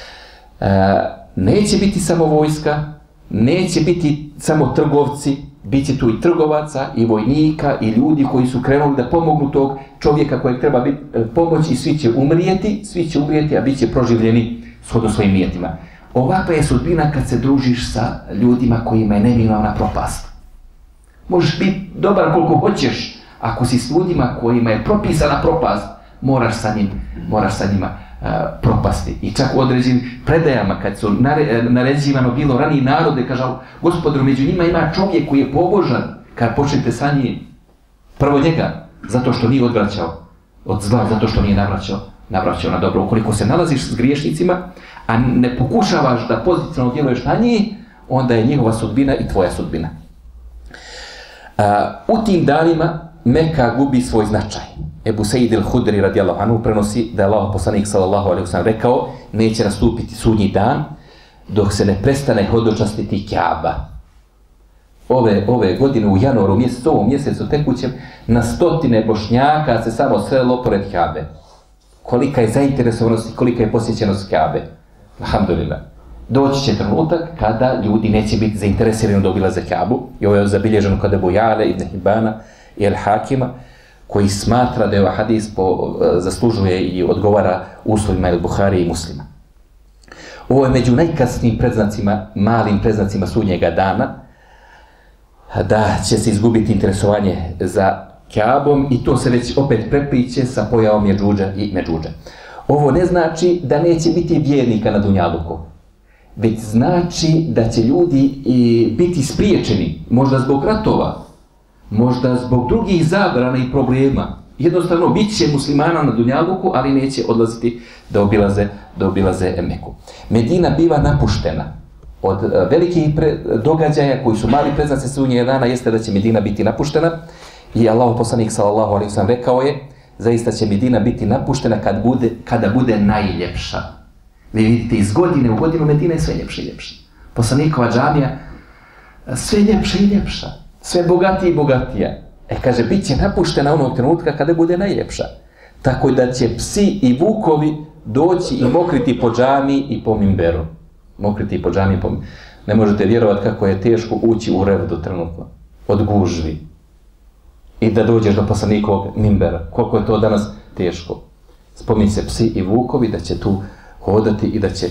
Speaker 2: Neće biti samo vojska, neće biti samo trgovci, bit će tu i trgovaca, i vojnika, i ljudi koji su krenuli da pomognu tog čovjeka kojeg treba pomoći, i svi će umrijeti, a bit će proživljeni shodno svojim nijetima. Ovakva je sudbina kad se družiš sa ljudima kojima je neminovna propast. Možeš biti dobar koliko hoćeš, ako si s ljudima kojima je propisana propast, moraš sa njima propasti. I čak u određenim predajama, kad su naređivano bilo ranije narode, kaže, Gospodaru, među njima ima čovjek koji je pobožan, kad počnete sa njim, prvo njega, zato što nije odvraćao od zla, zato što nije navraćao na dobro. Ukoliko se nalaziš s griješnicima, a ne pokušavaš da pozitivno djeluješ na njih, onda je njihova sudbina i tvoja sudbina. U tim danima Meka gubi svoj značaj. Ebu Sejid el-Hudri radijallahu anhu prenosi da je Allahov poslanik sallallahu alejhi ve sellem rekao, neće nastupiti sudnji dan dok se ne prestane hodočastiti Kjaba. Ove godine u januaru mjesecu, ovom mjesecu tekućem, na stotine Bošnjaka se samo srelo pored Kjabe. Kolika je zainteresovanost i kolika je posjećenost Kjabe. Alhamdulillah. doći će trenutak kada ljudi neće biti zainteresirani da obilaze Kaabu. I ovo je zabilježeno kod Ebu Jale, Ibn Hibana i El Hakima, koji smatra da je ovaj hadis zaslužuje i odgovara uslovima El Buhari i Muslima. Ovo je među najkasnijim predznacima, malim predznacima sudnjega dana, da će se izgubiti interesovanje za Kaabom i to se već opet prepliće sa pojavom Jeđuđa i Međuđa. Ovo ne znači da neće biti vjernika na Dunjaluku, već znači da će ljudi biti spriječeni, možda zbog ratova, možda zbog drugih zabrana i problema. Jednostavno, bit će muslimana na Dunjaluku, ali neće odlaziti da obilaze Meku. Medina biva napuštena. Od velikih događaja koji su mali predznaci sudnjega dana jeste da će Medina biti napuštena i Allahov poslanik sallallahu alejhi ve sellem rekao je: zaista će Medina biti napuštena kada bude najljepša. Vi vidite, iz godine u godinu Medina je sve ljepša i ljepša. Poslanikova džamija sve ljepša i ljepša, sve bogatija i bogatija. Kaže, bit će napuštena onog trenutka kada bude najljepša. Tako da će psi i vukovi doći i mokriti po džami i po mimberu. Mokriti po džami i po mimberu. Ne možete vjerovati kako je teško ući u revdu trenutno, od gužvi. I da dođeš do poslanikovog mimbera. Koliko je to danas teško. Spominje se psi i vukovi da će tu hodati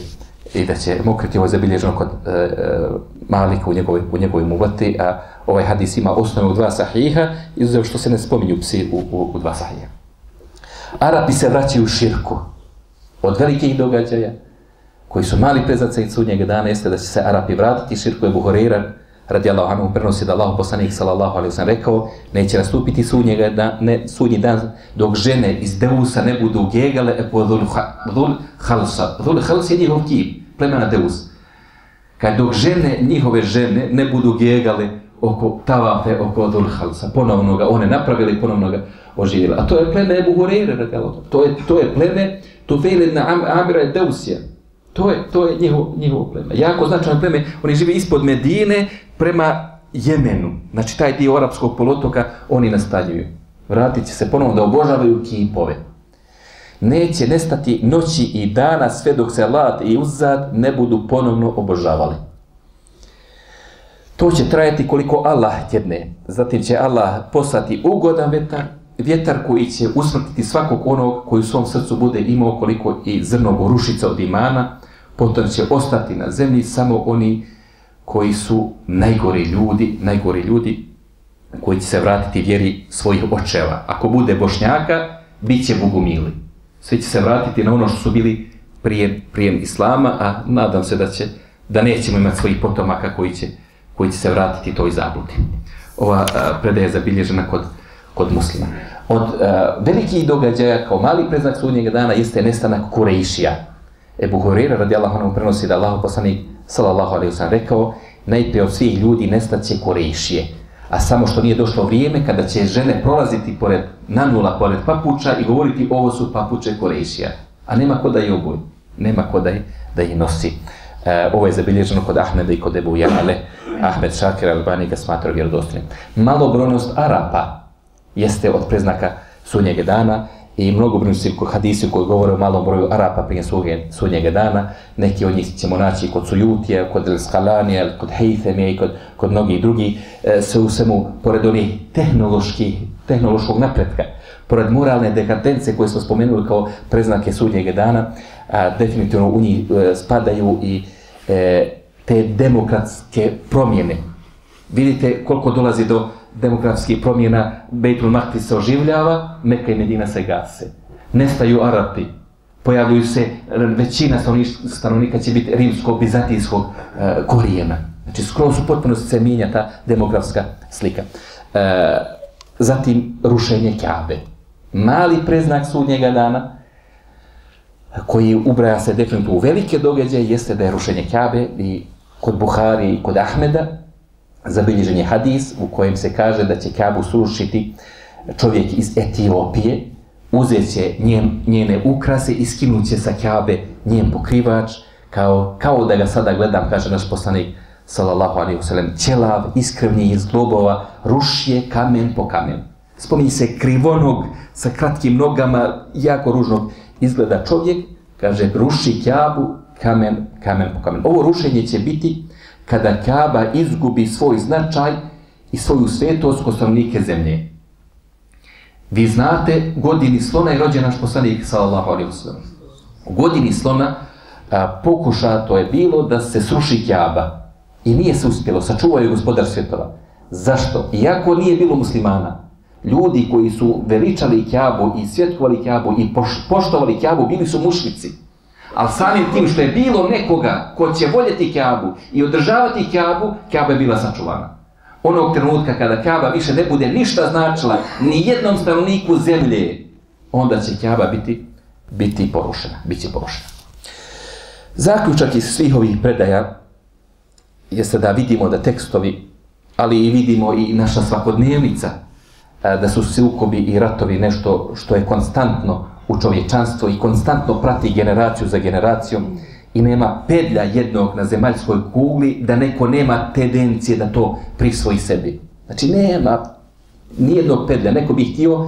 Speaker 2: i da će mokriti. Ovo je zabilježeno kod Malika u njegovoj muvati, a ovaj hadis ima osnovu u 2 sahiha, izuzev što se ne spominju psi u 2 sahiha. Arapi se vraćaju u širku. Od velikih događaja, koji su mali predznaci sudnjega dana, jeste da će se Arapi vratiti širku. Ebu Hurajra radijallahu anhu prenosi da Allahov poslanik sallallahu alejhi ve sellem rekao: neće nastupiti sudnji dan dok žene iz Deusa ne budu gegale po Dhul Khalsa. Dhul Khals je njihov kip, plemena Deus. Dok njihove žene ne budu gegale oko tavafe, oko Dhul Khalsa, ponovno ga one napravili, ponovno ga oživjeli. A to je pleme Ebu Hurajre radijallahu. To je pleme Tufejl ibn Amira Deusija. To je njihovo pleme. Jako značajno pleme. Oni žive ispod Medine prema Jemenu. Znači, taj dio arapskog poluotoka oni nastanjuju. Vratit će se ponovno da obožavaju kipove. Neće nestati noći i dana sve dok se Lat i Uzad ne budu ponovno obožavali. To će trajati koliko Allah tjedne. Zatim će Allah poslati ugodan vjetar koji će usmrtiti svakog onog koji u svom srcu bude imao koliko i zrno gorušica od imana. Potom će ostati na zemlji samo oni koji su najgori ljudi koji će se vratiti vjeri svojih očeva. Ako bude Bošnjaka, bit će bogumili. Svi će se vratiti na ono što su bili prije Islama, a nadam se da nećemo imati svojih potomaka koji će se vratiti toj zabludi. Ova predaja je zabilježena kod muslima. Od velikih događaja, kao mali predznak sudnjega dana, jeste nestanak Kurejšija. Ebu Hurajra radijallahu anhu prenosi da Allahov poslanik sallallahu alejhi ve sellem rekao: najprije od svih ljudi nestaće Kurejšije, a samo što nije došlo vrijeme kada će žene prolaziti nanula pored papuča i govoriti: ovo su papuče Kurejšija, a nema ko da je obuj, nema ko da ih nosi. Ovo je zabilježeno kod Ahmeda i kod Ebu Jale. Ahmed Šakir Albani ga smatra vjerodostojnim. Malobrojnost Arapa jeste od predznaka sudnjega dana i mnogobrojni hadisi koji govore o malom broju Arapa prije sudnjega dana. Neki od njih ćemo naći kod Sujutija, kod El-Skalanija, kod Hejthemija i kod mnogih drugih. Sve u svemu, pored onih tehnološkog napretka, pored moralne dekadence koje smo spomenuli kao predznake sudnjega dana, definitivno u njih spadaju i te demokratske promjene. Vidite koliko dolazi do demokratskih promjena. Bejtul Makdis se oživljava, Meka i Medina se gase. Nestaju Arapi, pojavljuju se, većina stanovnika će biti rimsko-bizantijskog korijena. Znači, skroz u potpunosti se mijenja ta demografska slika. Zatim, rušenje Kaabe. Mali predznak sudnjega dana, koji ubraja se definitivno u velike događaje, jeste da je rušenje Kaabe. I kod Buhari i kod Ahmeda zabilježen je hadis u kojem se kaže da će Kaabu srušiti čovjek iz Etiopije, uzet će njene ukrase i skinut će sa Kaabe njen pokrivač, kao da ga sada gledam, kaže naš poslanik sallallahu alejhi ve sellem, ćelav, iskrivni iz globova, ruši kamen po kamen. Spominje se krivonog sa kratkim nogama, jako ružnog izgleda čovjek, kaže, ruši Kaabu kamen po kamen. Ovo rušenje će biti kada Kaaba izgubi svoj značaj i svoju svetost kod stanovnike zemlje. Vi znate, godini slona je rođen naš poslanik sallallahu alejhi ve sellem. U godini slona pokušato je bilo da se sruši Kaaba i nije se uspjelo, sačuvao je gospodar svjetova. Zašto? Iako nije bilo muslimana, ljudi koji su veličali Kaabu i svjetkovali Kaabu i poštovali Kaabu bili su mušrici. Ali samim tim što je bilo nekoga ko će voljeti Kaabu i održavati Kaabu, Kaaba je bila sačuvana. Onog trenutka kada Kaaba više ne bude ništa značila ni jednom stanovniku zemlje, onda će Kaaba biti porušena. Biće porušena. Zaključak iz svih ovih predaja jeste da vidimo da tekstovi, ali i vidimo i naša svakodnevnica, da su sukobi i ratovi nešto što je konstantno u čovječanstvu i konstantno prati generaciju za generacijom i nema pedlja jednog na zemaljskoj kugli da neko nema tendencije da to prisvoji sebi. Znači nema nijednog pedlja. Neko bi htio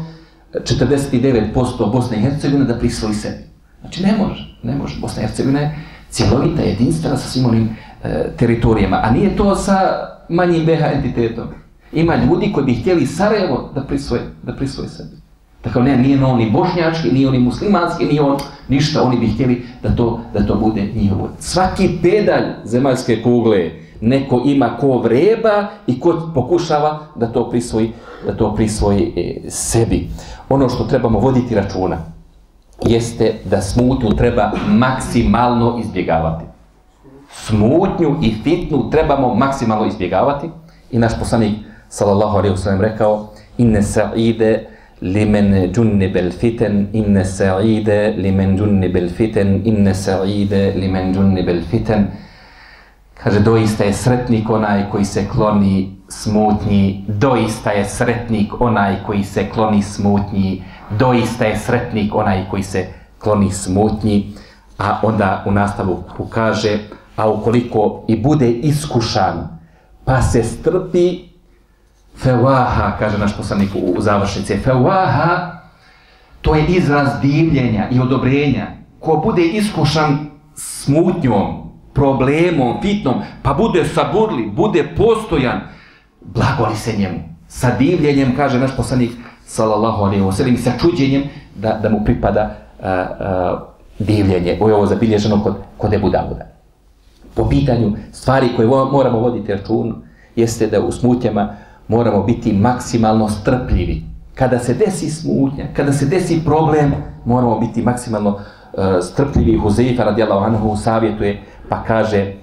Speaker 2: 49% Bosne i Hercegovine da prisvoji sebi. Znači ne može. Bosna i Hercegovina je cjelovita, jedinstvena sa svim onim teritorijama, a nije to sa manjim BiH entitetom. Ima ljudi koji bi htjeli Sarajevo da prisvoje sebi. Dakle, nije on ni bošnjački, ni on ni muslimanski, ni on ništa, oni bi htjeli da to bude njihovo. Svaki pedalj zemaljske kugle neko ima ko vreba i ko pokušava da to prisvoji sebi. Ono što trebamo voditi računa jeste da smutnju treba maksimalno izbjegavati. Smutnju i fitnu trebamo maksimalno izbjegavati i naš poslanik sallallahu alejhi ve sellem rekao: inne sa'ide limen džunnibel fiten, inne sa'ide limen džunnibel fiten, inne sa'ide limen džunnibel fiten. Kaže, doista je sretnik onaj koji se kloni smutnji, doista je sretnik onaj koji se kloni smutnji, doista je sretnik onaj koji se kloni smutnji. A onda u nastavku kaže, a ukoliko i bude iskušan, pa se strpi, fewaha, kaže naš poslanik u završnici, fewaha, to je izraz divljenja i odobrenja. Ko bude iskušan smutnjom, problemom, fitnom, pa bude saburli, bude postojan, blagoli se njemu. Sa divljenjem, kaže naš poslanik, sallallahu alejhi ve sellem, sa čuđenjem da mu pripada divljenje. Ovo je ovo zabilježeno kod Ebu Davuda. Po pitanju stvari koje moramo voditi račun, jeste da u smutnjama moramo biti maksimalno strpljivi. Kada se desi smutnja, kada se desi problem, moramo biti maksimalno strpljivi. Huzeifa radijallahu anhu savjetuje, pa kaže: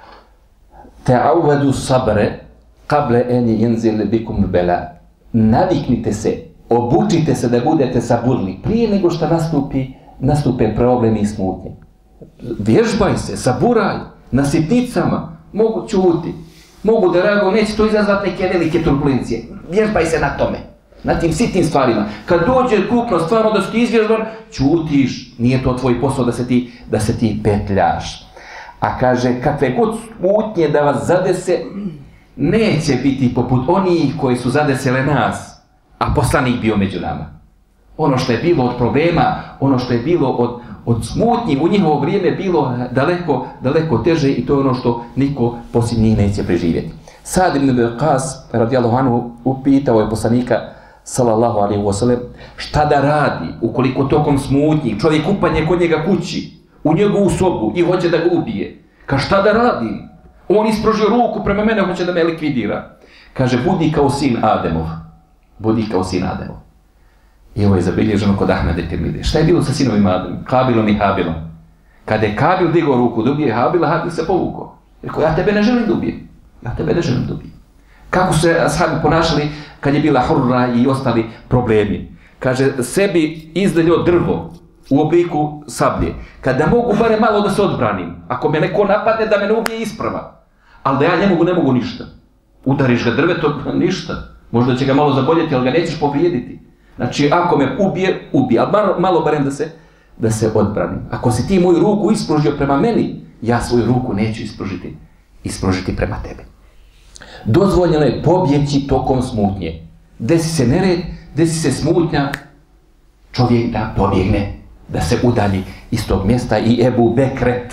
Speaker 2: ta'awwadu sabre qabla an yanzil bikum bela. Naviknite se, obučite se da budete saburni prije nego što nastupe problemi i smutnje. Vježbaj se, saburaj, na sitnicama, mogu čuti, mogu da reaguju, neće to izazvati neke velike turbulencije. Vježbaj se na tome, na tim sitnim stvarima. Kad dođe krupna stvar, onda si ti izvježban, čutiš, nije to tvoj posao da se ti petljaš. A kaže, kakve god smutnje da vas zadese, neće biti poput onih koji su zadesele nas, a poslanik bio među nama. Ono što je bilo od problema, ono što je bilo od smutnji u njihovo vrijeme bilo daleko teže i to je ono što niko poslije njih neće preživjeti. Sad ibn Waqqas radijallahu anhu upitao je poslanika sallallahu alejhi ve sellem šta da radi ukoliko tokom smutnji čovjek upanje kod njega kući, u njegovu sobu i hoće da ga ubije. Kaže, šta da radim? On ispružio ruku prema mene, hoće da me likvidira. Kaže, budi kao sin Ademov. Budi kao sin Ademov. I ovo je zabilježeno kod Ahmeda i Tirmidije. Šta je bilo sa sinovima Ademom? Kabilom i Habilom. Kada je Kabil digao ruku da ubije Habila, Habil se povukao. Rekao, ja tebe ne želim da ubijem. Ja tebe ne želim da ubijem. Kako se ashabi ponašali kad je bila Hurra i ostali problemi? Kaže, sebi izdeljio drvo u obliku sablje. Kada mogu bare malo da se odbranim. Ako me neko napadne da me ne ubije, isprava. Ali da ja ne mogu ništa. Udariš ga drvetom, ništa. Možda će ga malo zaboljeti, ali ga nećeš povrijediti. Znači, ako me ubije, ali malo barem da se odbranim. Ako si ti moju ruku ispružio prema meni, ja svoju ruku neću ispružiti prema tebi. Dozvoljeno je pobjeći tokom smutnje. Desi se nered, desi se smutnja, čovjek da pobjegne, da se udalji iz tog mjesta. I Ebu Bekret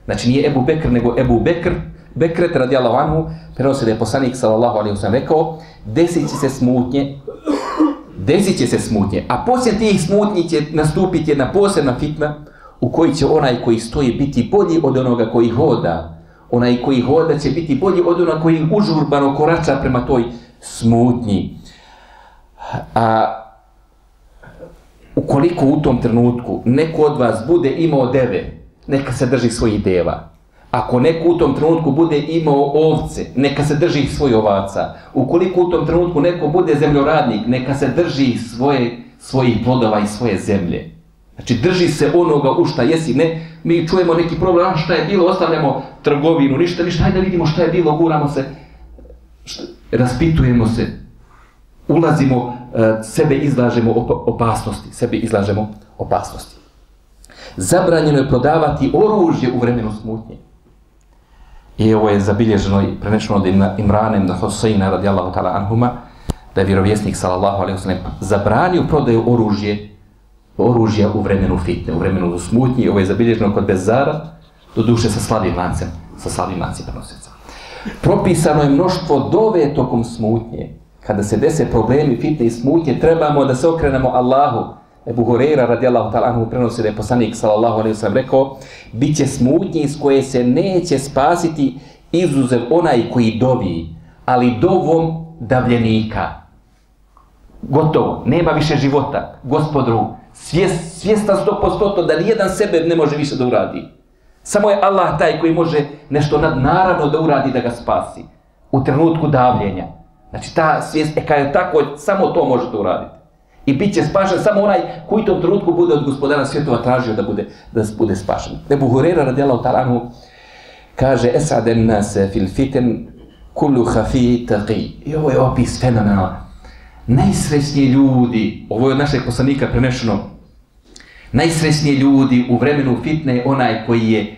Speaker 2: Znači nije Ebu Bekr, nego Ebu Bekret radijallahu anhu, prenosi da je poslanik sallallahu alejhi ve sellem rekao, desit će se smutnje, a poslije tih smutnji će nastupiti jedna posebna fitna u kojoj će onaj koji stoji biti bolji od onoga koji hoda. Onaj koji hoda će biti bolji od onoga koji užurbano korača prema toj smutnji. A ukoliko u tom trenutku neko od vas bude imao deve, neka se drži svojih deva. Ako neko u tom trenutku bude imao ovce, neka se drži svojih ovaca. Ukoliko u tom trenutku neko bude zemljoradnik, neka se drži svojih plodova i svoje zemlje. Znači drži se onoga u šta jesi, ne, mi čujemo neki problem, šta je bilo, ostavljamo trgovinu, ništa, hajde da vidimo šta je bilo, guramo se, raspitujemo se, ulazimo, sebe izlažemo opasnosti. Zabranjeno je prodavati oružje u vremenu smutnje. I ovo je zabilježeno i prenešeno od Imrana ibn Husajna radijallahu ta'ala anhuma, da je vjerovjesnik sallallahu alejhi ve sellem zabranio prodaju oružja u vremenu fitne, u vremenu smutnje. Ovo je zabilježeno kod Bezara, doduše sa slabim lancem prenosilaca. Propisano je mnoštvo dove tokom smutnje. Kada se dese problemi, fitne i smutnje, trebamo da se okrenemo Allahu. Ebu Hureyra radijallahu ta'ala anhu prenosi da je poslanik sallallahu alejhi ve sellem rekao, bit će smutnje iz koje se neće spasiti izuzev onaj koji dovi, ali dovom davljenika. Gotovo, nema više života. Gospodaru, svjestan 100% da nijedan sebe ne može više da uradi. Samo je Allah taj koji može nešto nadnaravno da uradi da ga spasi. U trenutku davljenja. Znači ta svijest, kada je tako, samo to može da uraditi. I bit će spašen samo onaj koji u tom trenutku bude od gospodara svjetova tražio da bude spašen. Ebu Hureyra radijallahu ta'ala anhu kaže, esaden nase fil fiten kullu hafi taqi. I ovo je opis fenomenala. Najsrećniji ljudi, ovo je od našeg poslanika prenešeno, najsrećniji ljudi u vremenu fitne je onaj koji je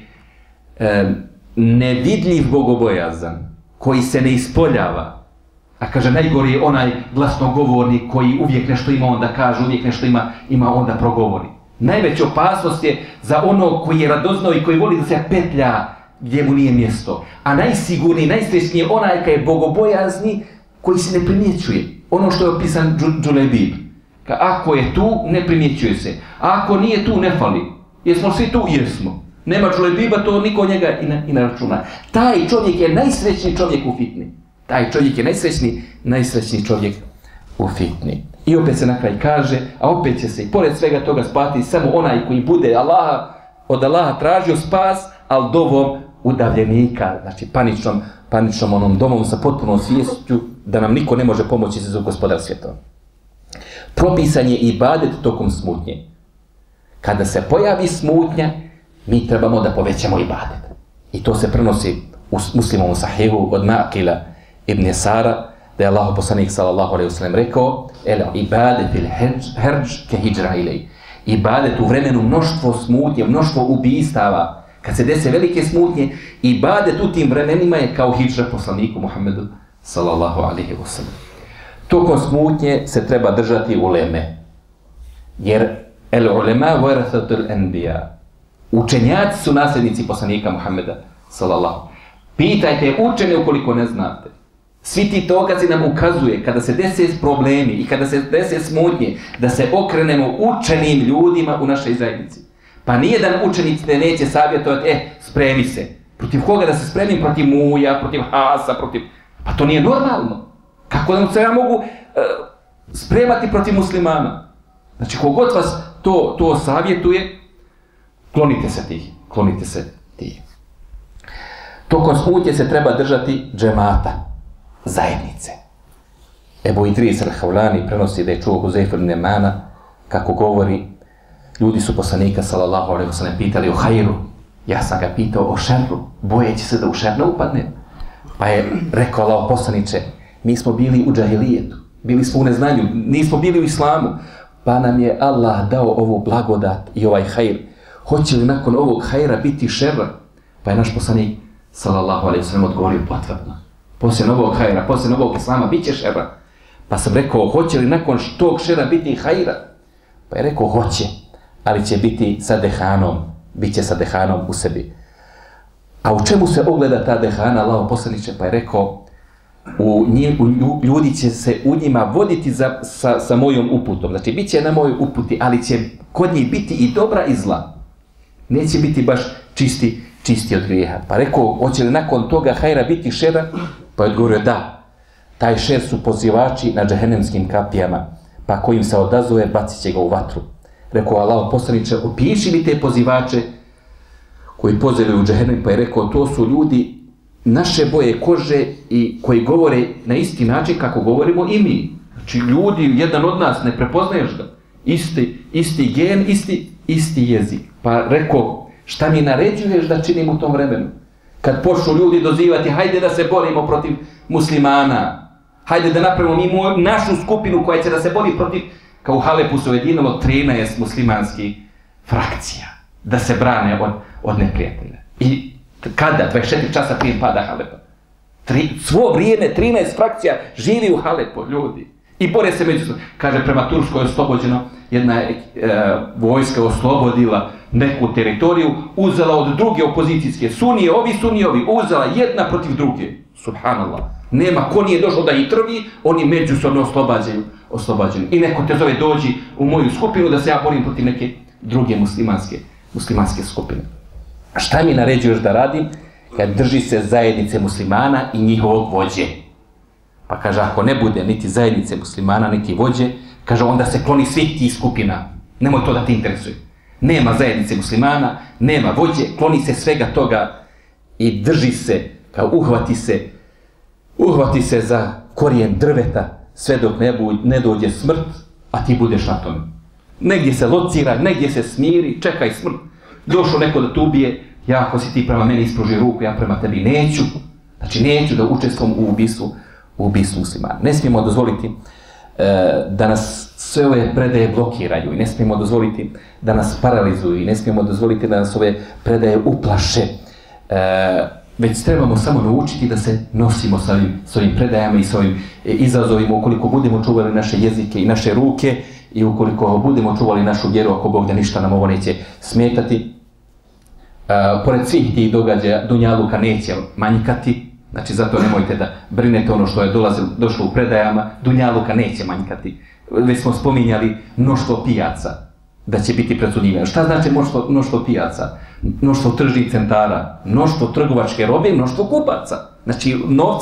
Speaker 2: nevidljiv bogobojazan, koji se ne ispoljava. A kaže, najgori je onaj glasnogovornik koji uvijek nešto ima on da kaže, uvijek nešto ima on da progovori. Najveća opasnost je za onog koji je radoznao i koji voli da se petlja gdje mu nije mjesto. A najsigurniji, najsrećniji je onaj koji je bogobojazni, koji se ne primjećuje. Ono što je opisan Džulejbib. Ako je tu, ne primjećuje se. A ako nije tu, ne fali. Jesmo svi tu? Jesmo. Nema Džulejbiba, to niko njega i ne računa. Taj čovjek je najsrećniji čovjek u fitni. Taj čovjek je najsrećniji čovjek u fitni. I opet se na kraj kaže, a opet će se i pored svega toga spati samo onaj koji bude od Allaha tražio spas, ali dovom udavljenika, znači paničnom onom domom sa potpunom sviješću da nam niko ne može pomoći za gospodar svjetova. Propisan je ibadet tokom smutnje. Kada se pojavi smutnja, mi trebamo da povećamo ibadet. I to se prenosi u Muslimovom sahihu od Maqila ibn Yasara, da je Allah poslanik sallallahu alejhi ve sellem rekao, el ibadet fil herđ ke hijra ilej. Ibadet u vremenu mnoštvo smutnje, mnoštvo ubistava. Kad se dese velike smutnje, ibadet u tim vremenima je kao hidžra poslaniku Muhammedu sallallahu alejhi ve sellem. Tokom smutnje se treba držati uleme. Jer el ulema warathatul anbiya. Učenjaci su nasljednici poslanika Muhammeda sallallahu. Pitajte učene ukoliko ne znate. Svi ti dokazi nam ukazuje kada se dese problemi i kada se dese smutnje, da se okrenemo učenim ljudima u našoj zajednici. Pa nijedan učenik te neće savjetovati, spremi se. Protiv koga da se spremim? Protiv Muja, protiv Hasa, Pa to nije normalno. Kako da se ja mogu spremati protiv muslimana? Znači, kogod vas to savjetuje, klonite se tih. Tokom smutnje se treba držati džemata, zajednice. Ebu Idris al-Havlani prenosi da je čuo Huzeyfa ibn Yamana kako govori, ljudi su poslanika sallallahu alejhi ve sellem pitali o hajru, ja sam ga pitao o šerru, bojeći se da u šer ne upadne. Pa je rekao Allahov poslaniče, mi smo bili u džahilijetu, bili smo u neznanju, nismo bili u islamu, pa nam je Allah dao ovu blagodat i ovaj hajr. Hoće li nakon ovog hajra biti šerra? Pa je naš poslanik sallallahu alejhi ve sellem odgovorio potvrdno. Poslije novog hajra, poslije novog islama, bit će šerra. Pa sam rekao, hoće li nakon tog šerra biti hajra? Pa je rekao, hoće, ali će biti sa dehanom, bit će sa dehanom u sebi. A u čemu se ogleda ta dehana, Allahov poslaniče? Pa je rekao, ljudi će se u njima voditi sa mojom uputom. Znači, bit će na mojoj uputi, ali će kod njih biti i dobra i zla. Neće biti baš čisti od grijeha. Pa rekao, hoće li nakon toga hajra biti šera? Pa je odgovorio, da. Taj šer su pozivači na džehennemskim kapijama, pa ko im se odazove, bacit će ga u vatru. Rekao, Allahov poslaniče, opiši mi te pozivače koji pozivaju u džehennem, pa je rekao, to su ljudi naše boje kože i koji govore na isti način kako govorimo i mi. Znači, ljudi, jedan od nas, ne prepoznaješ ga. Isti gen, isti jezik. Pa rekao, šta mi naređuješ da činim u tom vremenu? Kad počnu ljudi dozivati, hajde da se borimo protiv muslimana, hajde da napravimo mi našu skupinu koja će da se bori protiv, kao u Halepu se ujedinilo 13 muslimanskih frakcija, da se brane od neprijatelja. I kada? 24 časa prije pada Halepa. Svo vrijeme 13 frakcija živi u Halepu, ljudi. I bore se međusobno. Kaže, prema Turskoj je oslobođeno, jedna vojska oslobodila neku teritoriju, uzela od druge opozicijske, sunije ovi, uzela jedna protiv druge. Subhanallah. Nema ko nije došao da ih trvi, oni međusobno oslobađaju. I neko te zove, dođi u moju skupinu da se ja borim protiv neke druge muslimanske skupine. A šta mi naređuješ da radim? Kad drži se zajednice muslimana i njihovog vođe. Pa kaže, ako ne bude niti zajednice muslimana, niti vođe, kaže, onda se kloni svih tih skupina. Nemoj to da ti interesuje. Nema zajednice muslimana, nema vođe, kloni se svega toga i drži se, kao uhvati se za korijen drveta, sve dok ne dođe smrt, a ti budeš na tome. Negdje se locira, negdje se smiri, čekaj smrt. Došao neko da te ubije, ja ako si ti prema meni ispruži ruku, ja prema tebi neću. Znači neću da učestvujem u ubistvu muslimana. Ne smijemo dozvoliti da nas sve ove predaje blokiraju i ne smijemo dozvoliti da nas paralizuju i ne smijemo dozvoliti da nas ove predaje uplaše. Već trebamo samo naučiti da se nosimo s ovim predajama i s ovim izazovima ukoliko budemo čuvali naše jezike i naše ruke i ukoliko budemo čuvali našu vjeru, ako Bog da ništa nam ovo neće smetati. Pored svih tih događaja, dunjaluka neće manjkati, znači zato nemojte da brinete ono što je došlo u predajama, dunjaluka neće manjkati. Već smo spominjali mnoštvo pijaca da će biti presuđivano. Šta znači mnoštvo pijaca? Mnoštvo tržnih centara, mnoštvo trgovačke robe, mnoštvo kupaca. Znači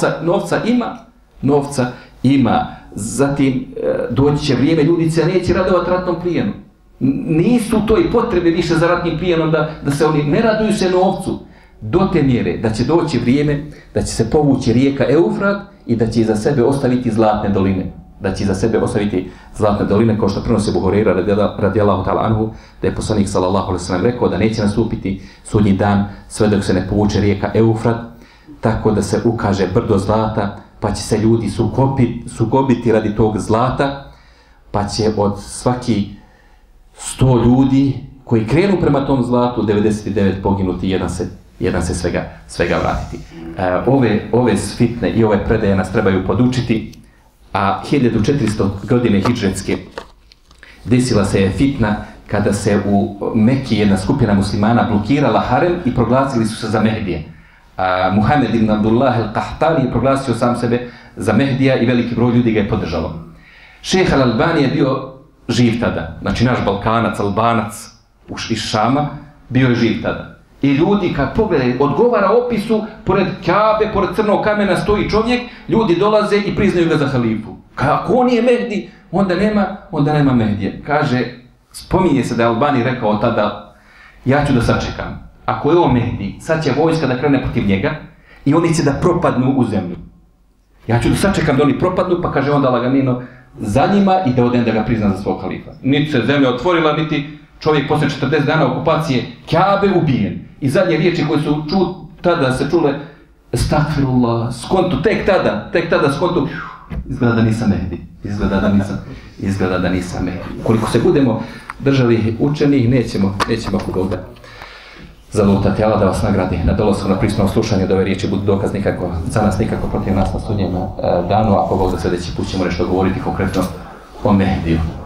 Speaker 2: novca ima. Zatim doći će vrijeme, ljudi se neće radovati ratnom plijenu. Nisu to i potrebe više za ratnim plijenom da se oni ne raduju se novcu. Do te mjere da će doći vrijeme da će se povući rijeka Eufrat i da će iza sebe ostaviti zlatne doline. Kao što prenosi Ebu Hurajra radijallahu ta'ala anhu, da je poslanik sallallahu alejhi ve sellem rekao da neće nastupiti sudnji dan sve dok se ne povuče rijeka Eufrat, tako da se ukaže brdo zlata, pa će se ljudi sukobiti radi tog zlata, pa će od svaki 100 ljudi koji krenu prema tom zlatu, 99 poginuti, jedan se svega vratiti. Ove fitne i ove predaje nas trebaju podučiti, a 1400 godine hidžretske desila se je fitna kada se u Mekki jedna skupina muslimana blokirala harem i proglasili su se za Mehdije. Muhammed ibn Abdullah al-Qahtani je proglasio sam sebe za Mehdija i veliki broj ljudi ga je podržalo. Šejh al-Albani je bio živ tada, znači naš Balkanac, Albanac iz Šama, bio je živ tada. I ljudi kad pogledaju, odgovara opisu, pored Kabe, pored crnog kamena stoji čovjek, ljudi dolaze i priznaju ga za halifu. Ako on nije Mehdi, onda nema Mehdije. Kaže, spominje se da je Albani rekao tada, ja ću da sačekam. Ako je on Mehdi, sad će vojska da krene protiv njega i oni će da propadnu u zemlju. Ja ću da sačekam da oni propadnu, pa kaže onda laganino za njima i da odem da ga prizna za svog halifa. Niti se zemlja otvorila, niti čovjek posle 40 dana okupacije Kabe ubijen. I zadnje riječi koje su tada se čule, stakfirullah, skontu, tek tada skontu, izgleda da nisam Mehdi, izgleda da nisam Mehdi. Koliko se budemo držali učenih, nećemo ako Bog da zalutati. Allah da vas nagradi na dolasku na prisutnom slušanju, da ove riječi budu dokaz nikako za nas, nikako protiv nas na sudnjem danu, ako Bog da sljedeći put ćemo nešto govoriti konkretno o Mehdiju.